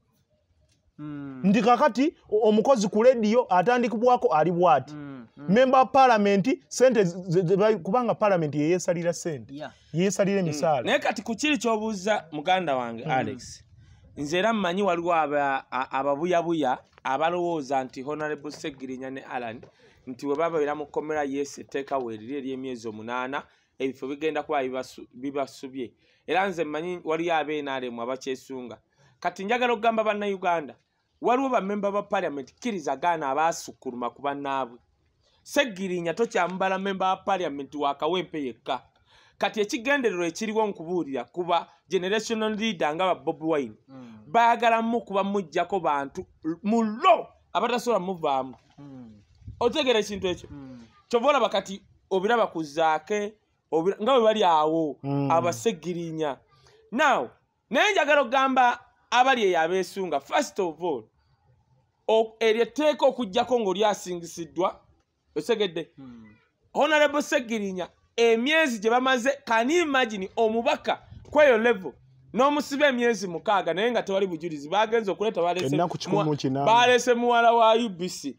ndi kakati omukozi ku lediyo atandikibwako ali bwati member wa paalamenti sente kubanga paalamenti yeyesalira sente yeyesalira emisaala naye kati ku kiri ky'obuuza muganda wange Alex nze era mmanyi waliwo ababuyabuya abalowooza nti Honorable Segirinya ne Alan nti we babeera mu kkomera yese etteeka weeriri ery'emyezi omunaana ebifo bigenda kuba bibasubye era nze mmanyi waliyo abeenaalemu abakyesunga kati njagala okugamba bannayuganda waliwo bammemba ba paalamenti kkirizagaana abaasukkuluma ku bannaabwe Segirinya tokyamubala memba wa paalamenti wa kawempe yekka kati ekigendererwa ekiriwo nkubuulira kuba generational leader nga ba Bobi Wine baagala mu kuba mujjako bantu mu lo abatasobola muvaamu otegera ekintu ekyo kyova olaba kati obiraba ku zaake nga bwe bali awo abasegirinya now naye njagala okugamba abali eyo abeesunga first of all eryo etteeka okujjako ng'olyasingisiddwa osegedde Honorable Segirinya emyezi gye bamaze can you imagine omubaka kweyo level n'omusiba emyezi mukaaga naye nga tewali bujulizi bagenze okuleeta balese muwala wa U B C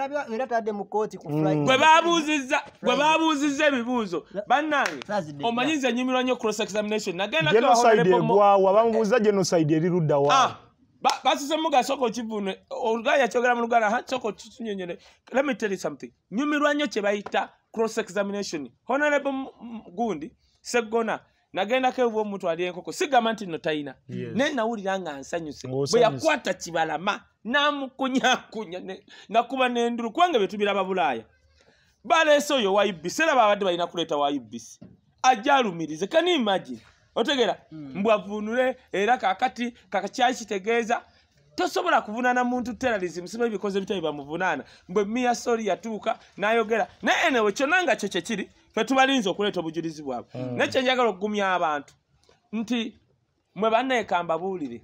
gwe babuuzizza ebibuuzo bannange omanyiza ennyumirwa nnyo cross examination nagendaegwawa bamubuuza genocide erirudda wa basise mugasoko okivune olugaya kyogera mu luganda soko kinyonyere let me tell you something nyumirwa nnyo kye bayita cross examination Honorable gundi Segona nagendako ebwo omuntu ali enkoko sigamba nti no tayina naye nawulira nga nsanyuse bwe yakwata kibalama n'amukunyakunya nakuba n'endulu kubanga bye tubiraba Bulaaya baleese oyo wa U B C era babadde balina kuleeta wa U B C ajja alumirize can you imagine otegera mbw avunule era kakati kakakyali kitegeeza tosobola kuvunaana muntu terrorism siba ebikoze bitali bamuvunaana mbwe Mia Soli yatuuka n'ayogera naye enewe kyonna nga kyo kyekiri fe tubalinza okuleeta obujulizi bwabwe naye kyenjagala okugumya abantu nti mwe banneekamba buulire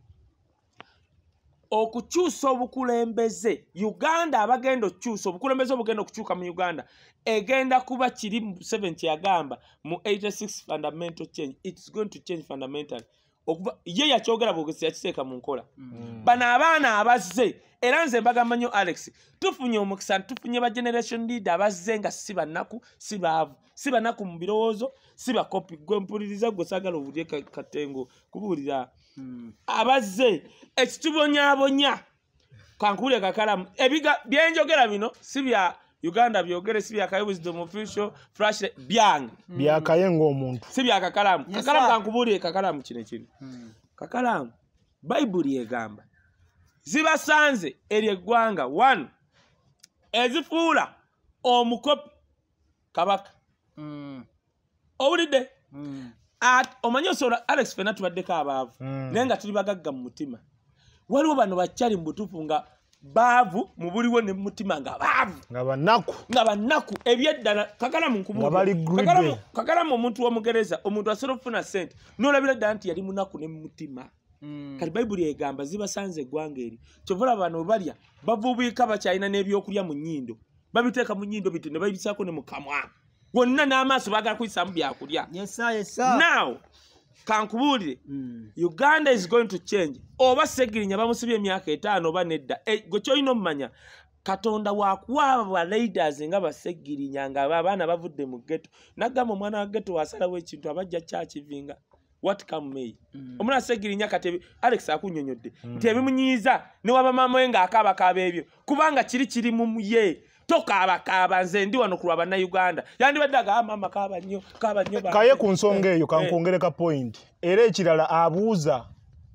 okukyusa obukulembeze Uganda abagenda okukyusa obukulembeze obugenda okukyuka mu Uganda egenda kuba kiri mu seven yagamba mu eighty-six fundamental change it's going to change fundamentally okuba ye yakyogera bwogesi yakiteeka mu nkola bano abaana abazze era nze mbagamba nnyo Alex tufunye omukisa tufunye ba generation leader abazze nga si bannaku si baavu si bannaku mu birowoozo si bakopi gwe mpuliriza gwe saagala obulye katengo kubuulira abazze ekitubonyaabonya kankule kakalamu ebiga byenjogera bino si bya Uganda byogere si bya Kaye wisdom official flash byange bya Kaye ng'omuntu si bya kakalamu kakalamu kankubulire kakalamu kino kino kakalamu Bible egamba zibasanze eri eggwanga one ezifuula omukopi kabaka owulidde omanyi osobola Alex fena tubaddeko abaavu naye nga tuli bagagga mu mutima waliwo bano bakyali mu butuufu nga baavu mu buliwo ne mu mutima nga baavu nga bannaku nga bannaku ebyeddala kakalamu nkubulire kakalamu omuntu w'Omugereza omuntu asobola okufuna sente n'olabira ddala nti yali munaku ne mu mutima kati Bayibuli egamba zibasanze eggwanga eri kyova bano balya bavubuika bakyalina n'ebyokulya mu nnyindo babiteeka mu nnyindo biti ne babisaako ne mu kamwa wonna n'amaaso baagala kuyisaamu byakulya now kankubuulire Uganda is going to change oba Segirinya bamusibye emyaka etaano oba nedda gwe kyolina omumanya Katonda wakuwa ba leaders nga basegirinya nga abaana bavudde mu ghetto nagamba omwana wa ghetto wasalawo ekintu abajja kyakivinga what come may omwana Segirinya kati Alex akunyonyodde nti ebimunyiiza ne waba mama we ng'akaaba kaaba ebyo kubanga kiri kiri mu ye tokaaba kaaba nze ndi wano kulwa bannayuganda yandibadde aga mama kaaba nnyo kaaba nnyo Kaye ku nsonga eyo kankongereka point era ekirala abuuza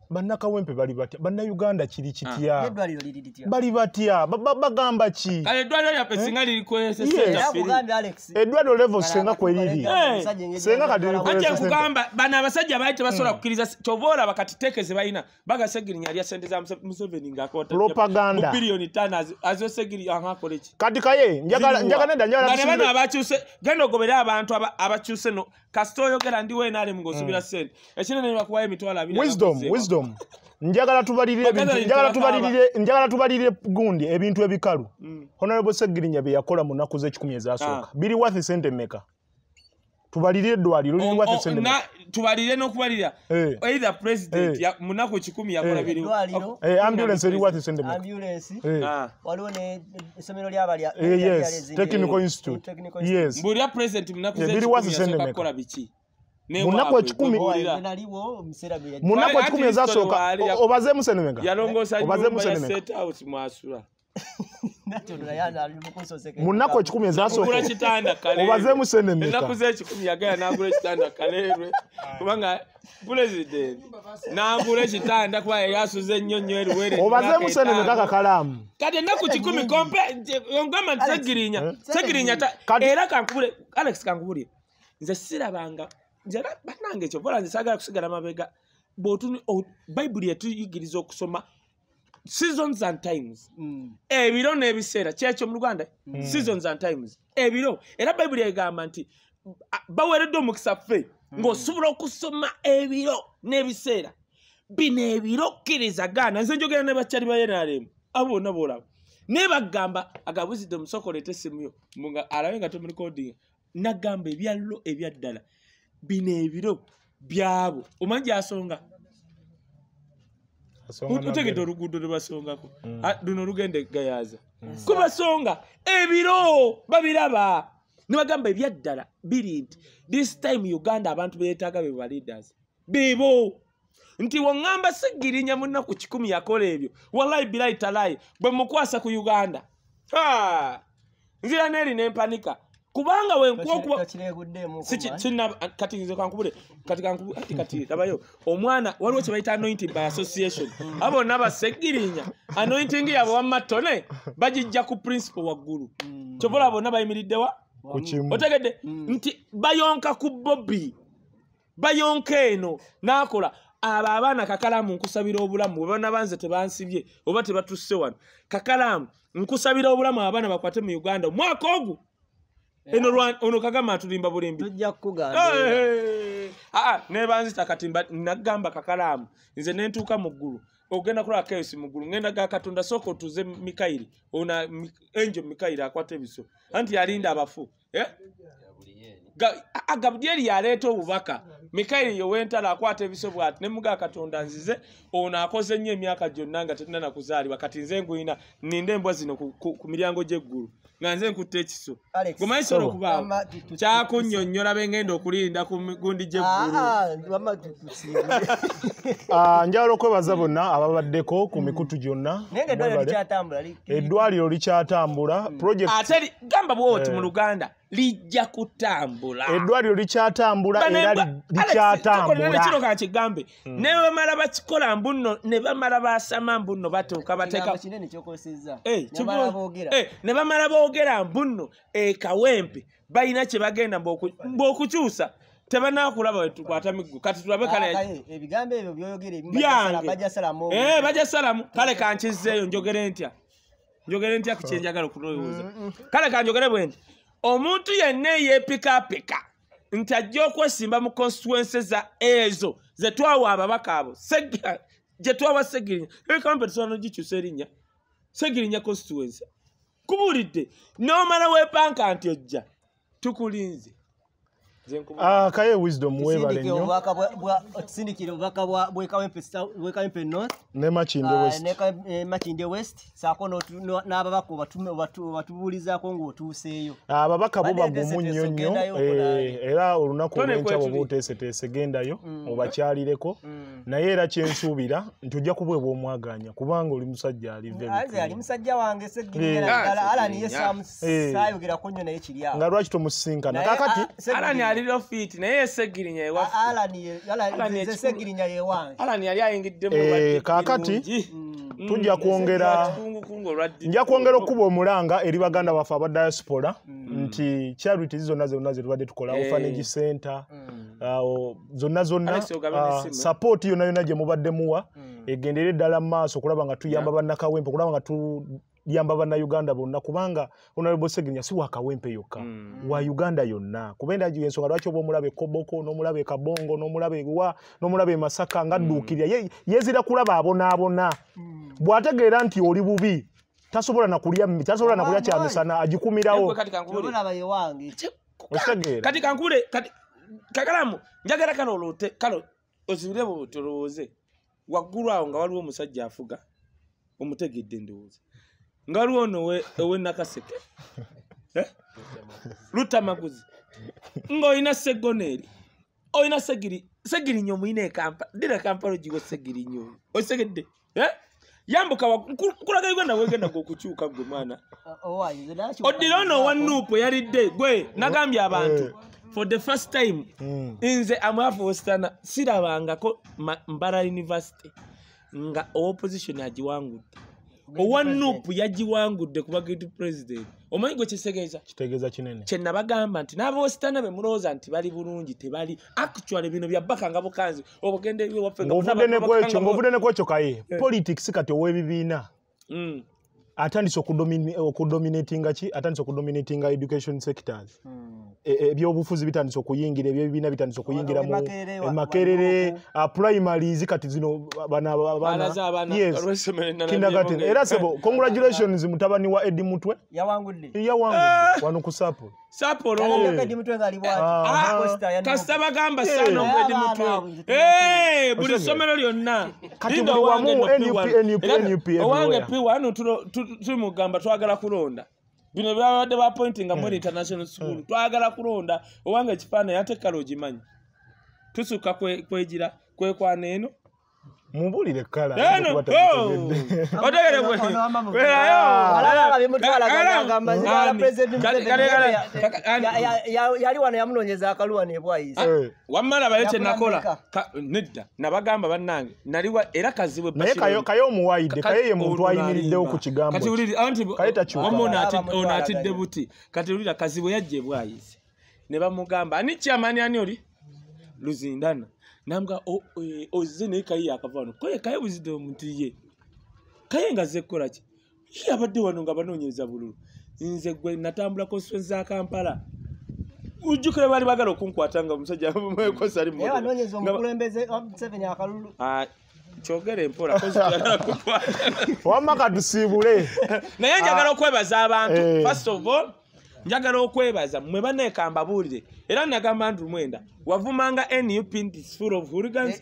bannakawempe bali batya bannayuganda kiri kitya eddwaliro liri litya bali batya bagamba ki kale eddwaliro lyaffe singa liri kwesesa eddwaliro level senga kweriri senga kati nkugamba bano abasajja baali tebasobola kukkiriza kyova olaba kati teeke ze balina baga Segirinya alya ssente za Museveni ng'akoota propaganda biliyoni ttaano azo Segirinya akola ki kati Kaye njagala njagala nedda njagala nga ne bano abakyuse genda ogobere abantu abakyuse no kasita oyogera ndi weena ali mu ng'osubira ssente ekinene bakuwayo emitwalo abiri wisdom wisdom njagala tubalirire ebintu njagala tubalirire njagala tubalirire gundi ebintu ebikalu honorable Segirinya bye yakola mu nnaku z'ekikumi ezasooka biri worth sente meka tubalirire eddwaliro liri worth sente meka tubalirire n'okubalira either president mu nnaku ekikumi yakola biri ambulance eri worth sente meka ambulance waliwo n'essomero ly'abalya yes technical institute yes mbuli ya president mu nnaku z'ekikumi yazooka kukola biki munaku ekikumi munaku ekikumi ezasooka obazeemu sente meka yalongoosa nyumba ya State House mwasula munaku ekikumi ezasooka obazeemu sente meka ennaku z'ekikumi yagala n'agula ekitanda kaleerwe kubanga president n'agula ekitanda kuba yasuza ennyonnyo eruwere obazeemu sente meka kakalaamu kati ennaku kikumi kompe ngamba Segirinya Segirinya era kankubule Alex kankubulire nze sirabanga njala banange ekyo bola nze saagala kusigala mabega bw'otuni bayibuli yetuyigiriza okusoma seasons and times ebiro n'ebiseera kyekyo mu Luganda seasons and times ebiro era bayibuli egamba nti baweeredde omukisa ffe ng'osobola okusoma ebiro n'ebiseera bino ebiro kkiriza gaana nze njogera ne bakyali ba N R M abo bonna boolaba naye bagamba agabuzidde omusokolete essimu yo nga alabe nga tomulikodinga nagamba ebyallo ebyaddala bino ebiro byabo omanyi gyasonga utegedde oluguudo lwe basongako luno olugenda egayaza kubasonga ebiro babiraba ne bagamba ebyaddala biri nti this time Uganda abantu beetaaga be ba leaders bebo nti wongamba Segirinya mu nnaku kikumi yakola ebyo wallahi bilayi talayi bwe mukwasa ku Uganda nzira neeri nempanika kubanga wenkuwa kati nze kankubule kati kankubule kati labayo omwana waliwo kye bayita anointing by association abo naba Segirinya anointing yabo wamatone bajijja ku principal waggulu kyobola abo naba yimiriddewa otegedde nti bayonka ku Bobby bayonka eno nakola aba abaana Kakalaamu nkusabira obulamu bwe bana banze tebansibye oba tebatusse wano Kakalaamu nkusabira obulamu abaana bakwate mu Uganda mwaka ogu eno lwa ono kagama atulimba bulimbi tujja kugamba ah ne banzita katimba nagamba Kakalaamu nze nentuuka mu ggulu ogenda kula Kaye mu ggulu ngenda ga Katonda soko tuze Mikaili ona angel Mikaili akwate ebiso anti yalinda abafu eh Gabriel yaleeta obubaka Mikaili yo wentala akwata ebiso bwati ne muga Katonda nzize ono akoze nnyo emyaka gyonna nga tetuna kuzaalibwa kati nze ngwina ninde embwa zino ku miryango gy'eggulu nga nze nkutte ekiso gomanyi sobola okubaawo kyakunnyonnyola bengenda okulinda ku migundi gy'eggulu njagala okwebaza bonna ababaddeko ku mikutu gyonna eddwaliro likyatambula ate gamba bwoti mu Luganda lijja kutambula eddwaliro likyatambula era likyatambula kino kankigambe ne bamala bakikola mbunno ne bamala basama mbunno batuuka bateeka ne bamala boogera mbunno ekawempe balina kye bagenda mb'okukyusa tebanakulaba wetukwata miggo kati tulabe kale ebigambo ebyo byoyogere bajasalamu eh bajasalamu kale kankizeeyo njogere ntya njogere ntya ku kyenjagala okulowooza kale kanjogere bwendi omuntu yenna yeepikaapika nti ajja okwesimba mu constituency za ezo ze twawa ababaka abo gye twawa Segirinya ekampe tusobola gikyusa erinnya Segirinya constituency kubuulidde n'omala weepanka nti ojja tukulinze Ah, Kaye wisdom webale nnyo. Sindikiro bwaka bwa bwekawempe north ne Makinde west. Ne Makinde west sako no n'ababako batume batubulizaako ng'otuuseeyo. Ababaka bo bagumu nnyo nnyo era olunaku olw'enkya bw'oba oteeseteese gendayo obakyalireko naye era kyensuubira nti ojja kubwebwa omwaganya kubanga oli musajja alive. Ali musajja wange Segirinya ddala Alani Yesu saayogera ko nnyo naye kiri awo. Nga lwaki tomusisinkana kakati Alani aliro fit naye Segirinya ewa alani alani Segirinya yewange alani yali ayingidde mu eh kakati tujja kuongera nja kuongera okuba omulanga eri baganda bafa aba diaspora nti charity zonna zonna zitubadde tukola orphanage center zonna zonna support yonna yonna gye mubadde muwa egendere ddala maaso kulaba nga tuyamba bannakawempe kulaba nga tuyamba bannayuganda bonna kubanga Honorable Segirinya si wa kawempe yokka wa Uganda yonna kubenda ensonga lwaki oba omulabe Koboko n'omulabe Kabongo n'omulabe wa n'omulabe Masaka ngadduukirya yezira kulaba abonaabona bw'ategeera nti oli bubi tasobola na kulya tasobola na kulya kyamisana agikumirawo kati kankule kati kakalamu njagala kano olote kalo ozibire bo tolooze waggulu awo nga waliwo omusajja afuga omutegedde ndowooza nga waliwo ono owe Nakaseke Luta Maguzi ng'olina Segoneri olina Segiri Segirinya omuyina ekampa dira kampala ogiwo Segirinya oyo osegedde yambuka kulaga Uganda wegenda okukyuka gwe mwana oddira ono wa Nuupu yalidde gwe nagambye abantu for the first time nze amwafu westana sirabangako Mbara University nga opposition agiwangudde owa Nuupu yagiwangudde kuba good president omanyi gwe kisegeeza kitegeeza kinene kye nabagamba nti n'aba westana be mulooza nti bali bulungi tebali actually bino byabaka nga bukanzi obugende ebyewaffe ng'ovudde ne kwekyo Kaye politics kati ow'ebibiina atandise okudominatinga ki atandise okudominatinga education sectors ebyobufuzi bitandise okuyingira ebyebibiina bitandise okuyingira mu Makerere primaries kati zino bana bana yes kindergarten era sebo congratulations mutabani wa Edi Mutwe yawangudde yawangudde wano ku Sapo Sapo ro Edi Mutwe ngali bwa kasaba gamba sana Edi Mutwe eh buli somero lyonna kati buli wamu N U P N U P N U P owange piwa hano tumugamba twagala kulonda bino byabadde ba pointing amwe international school twagala kulonda owange kipana yatekalo gimanyi tusuka kwe kwegira kwe kwana eno mubulire kala otegere gwe alala bimutwala gamba zibala president yali wano yamunonyeza akaluwa ne bwayise wamala bayete nakola nedda nabagamba bannange naliwa era kazibwe naye kayo kayo omuwaide kaye ye muntu ayimiriddewo ku kigambo kati uliri anti wamona ati ona atidde buti kati ulira kazibwe yajje bwayise ne bamugamba ani kyamani ani oli Luzindana nambwa ozine Kaye akavano koye Kaye buzide omuntu ye Kaye ngaze kola ki yabadde wano nga banonyeza bululu nze gwe natambula ko za Kampala ujukire bali bagala okunkwatanga omusajja mweko sali mu ewa nonyeza omukulembeze seven akalulu ah chogere mpola ko zigala kukwata wamaka dusibule naye njagala okwebaza abantu first of all njagala okwebaza mwe banekamba bulire era nagamba Andrew Mwenda wavumanga N U P is full of hooligans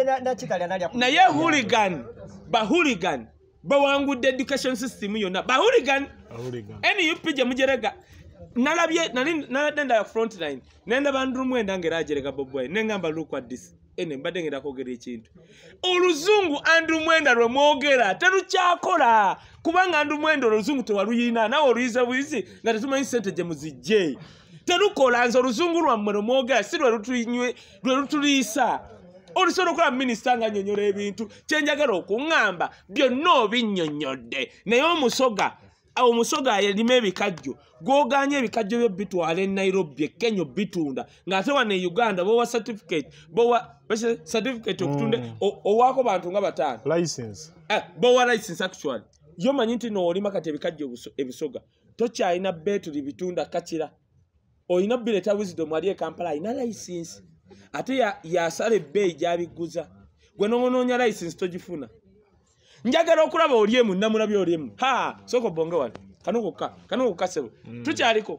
naye hooligan ba hooligan bawangudde education system yonna ba hooligan N U P gye mujerega nalabye nali naladenda ya front line nenda Andrew Mwenda ngerajerega bobwe nengamba look at this ene mbadde ngenda kwogera ekintu oluzungu Andrew Mwenda lwe mwogera terukyakola kubanga Andrew Mwenda oluzungu tewaluyina nawe oluyize buyizi nga tetumanyi sente gye muzijje terukola nze oluzungu lwammwe lwe mwogera si lwe lutulinywe lwe lutuliisa olisobola okukola minisita nga annyonnyola ebintu kyenjagala okuŋŋamba byonna obinnyonnyodde naye omusoga omusoga yalima ebikajjo gwoganye ebikajjo byo bitwala e Nairobi Kenya bitunda ng'ate wano e Uganda bowa certificate bowa certificate okutunda owaako bantu nga bataano license eh bowa license actually yo manyi nti no olima kati ebikajjo ebisoga tokyalina betuli bitunda kakira olina bileta wisdom ali e Kampala ina license ate ya yasala ebbeeyi gyabiguza gwe n'onoonya license togifuna njagala okulaba oliemu namulabye oliemu ha soko bonge wali kanukuka kanukuka sebo tukyaliko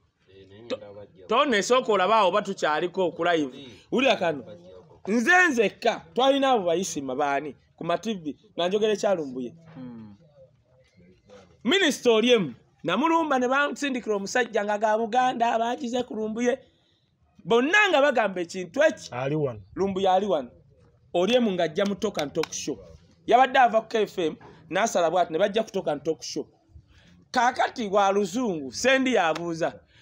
tone soko olabaawo oba tukyaliko okulive uli akano nze nzekka twalina abo bayisima baani ku ma T V nga njogera ekyalumbuye minisita oliemu namulumba ne bansindikira omusajja nga ga Buganda abagize ku lumbuye bonna nga bagamba ekintu eki ali wano lumbuye ali wano oliemu ng'ajja mu talk and talk show yabadde ava ku K F M nasala bwati ne bajja kutoka talk show kakati wa luzungu sendi yabuuza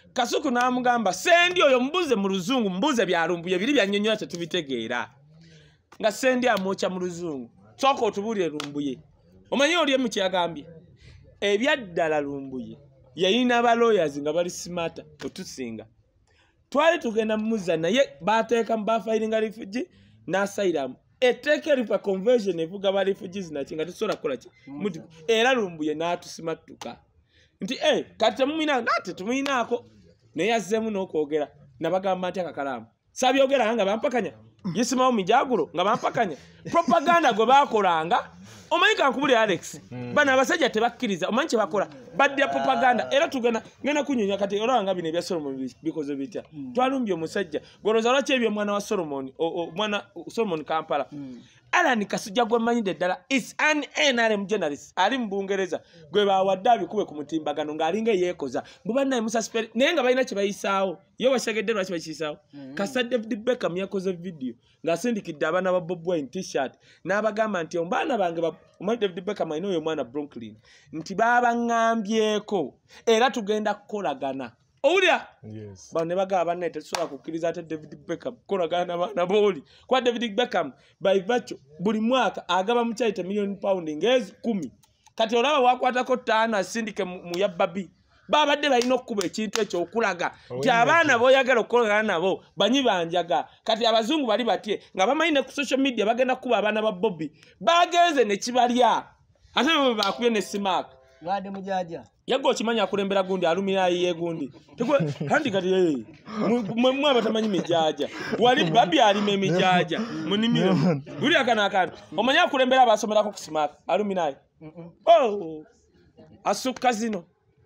Kasuku n'amugamba Sendi oyo mbuze mu luzungu mbuze byalumbuye biri byanyonyola tetubitegeera nga Sendi amwocha mu luzungu soko otubulire lumbuye omanyi oli emu kyagambye ebyaddala lumbuye yayina ba lawyers nga bali smart otusinga twali tugenda muza naye bateeka mbafilinga refugee n'asylum eteke ripa conversion evuga ba refugees na kinga tusola kola ki muti era lumbuye n'atusimatuka nti eh kati mumina ngate tuminako ne yazemu n'okwogera nabagamba ati akakalaamu sabyogera nga bampakanya yisimawo mijagulo nga bampakanya propaganda gwe bakolanga omayika nkubule Alex mm. bana abasajja tebakkiriza omanyi bakola badde propaganda era tugena ngena kunyonya kati olanga bine bya Solomon bikoze bitya mm. twalumbye omusajja goroza lwache ebyo mwana wa Solomon o, o, mwana Solomon Kampala mm. ala nikasujja gwe manyide ddala is an N R M journalist ali mbungereza gwe bawadde abikube ku mutimbagano ng'alinga yekoza mbuba naye musasperi naye nga balina kye bayisaawo yo wasegedde lwaki bakiyisaawo mm. kasa David Beckham yakoze video ng'asindikidde abaana ba Bob Wine t-shirt n'abagamba nti ombaana bange ba omanyi David Beckham ayina oyo mwana Brooklyn nti babaŋŋambyeko era tugenda kukolagana owulira yes. bano ne bagaba banne tetusobola kukkiriza ate David Beckham kukolagana n'abaana booli kwa David Beckham by virtue buli mwaka agaba mukyayita million pound ngezi kumi kati olaba wakwatako ttaano asindike mu ya babi babadde balina okukuba ekintu ekyo okulaga nti abaana boyagala okukolagana nabo banyi banjaga kati abazungu bali batye nga bamanyi ne ku social media bagenda kukuba abaana ba Bobby bagenze ne kibalya ate bo bakubye ne simaka ngade mujaja yago kimanya akulembera gundi alumira yiye gundi tekwe handi kati eh mwe abatamanyi mijaja wali babi alime mijaja munimiro guli akana akana omanya akulembera abasomera ko kusimaka alumina oh asuka zino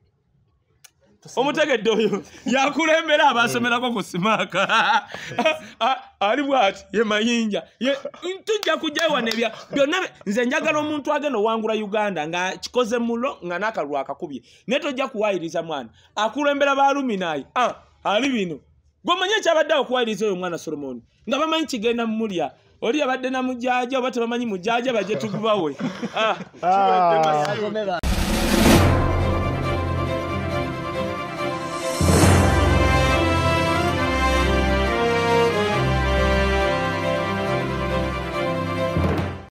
omutegedde oyo yakulembera abasomerako ku simaka ali bwati ye mayinja ye tujja kujjawa nebya byonna nze njagala omuntu agenda owangula Uganda nga kikoze mulo nga nakalwa akakubye ne tojja kuwayiriza mwana akulembera baluminayi ah ali bino gomanye kyabadde okuwayiriza oyo mwana Solomon nga bamanyi kigenda mmulya oli abadde na mujaja oba tebamanyi mujaja baje tugubawe ah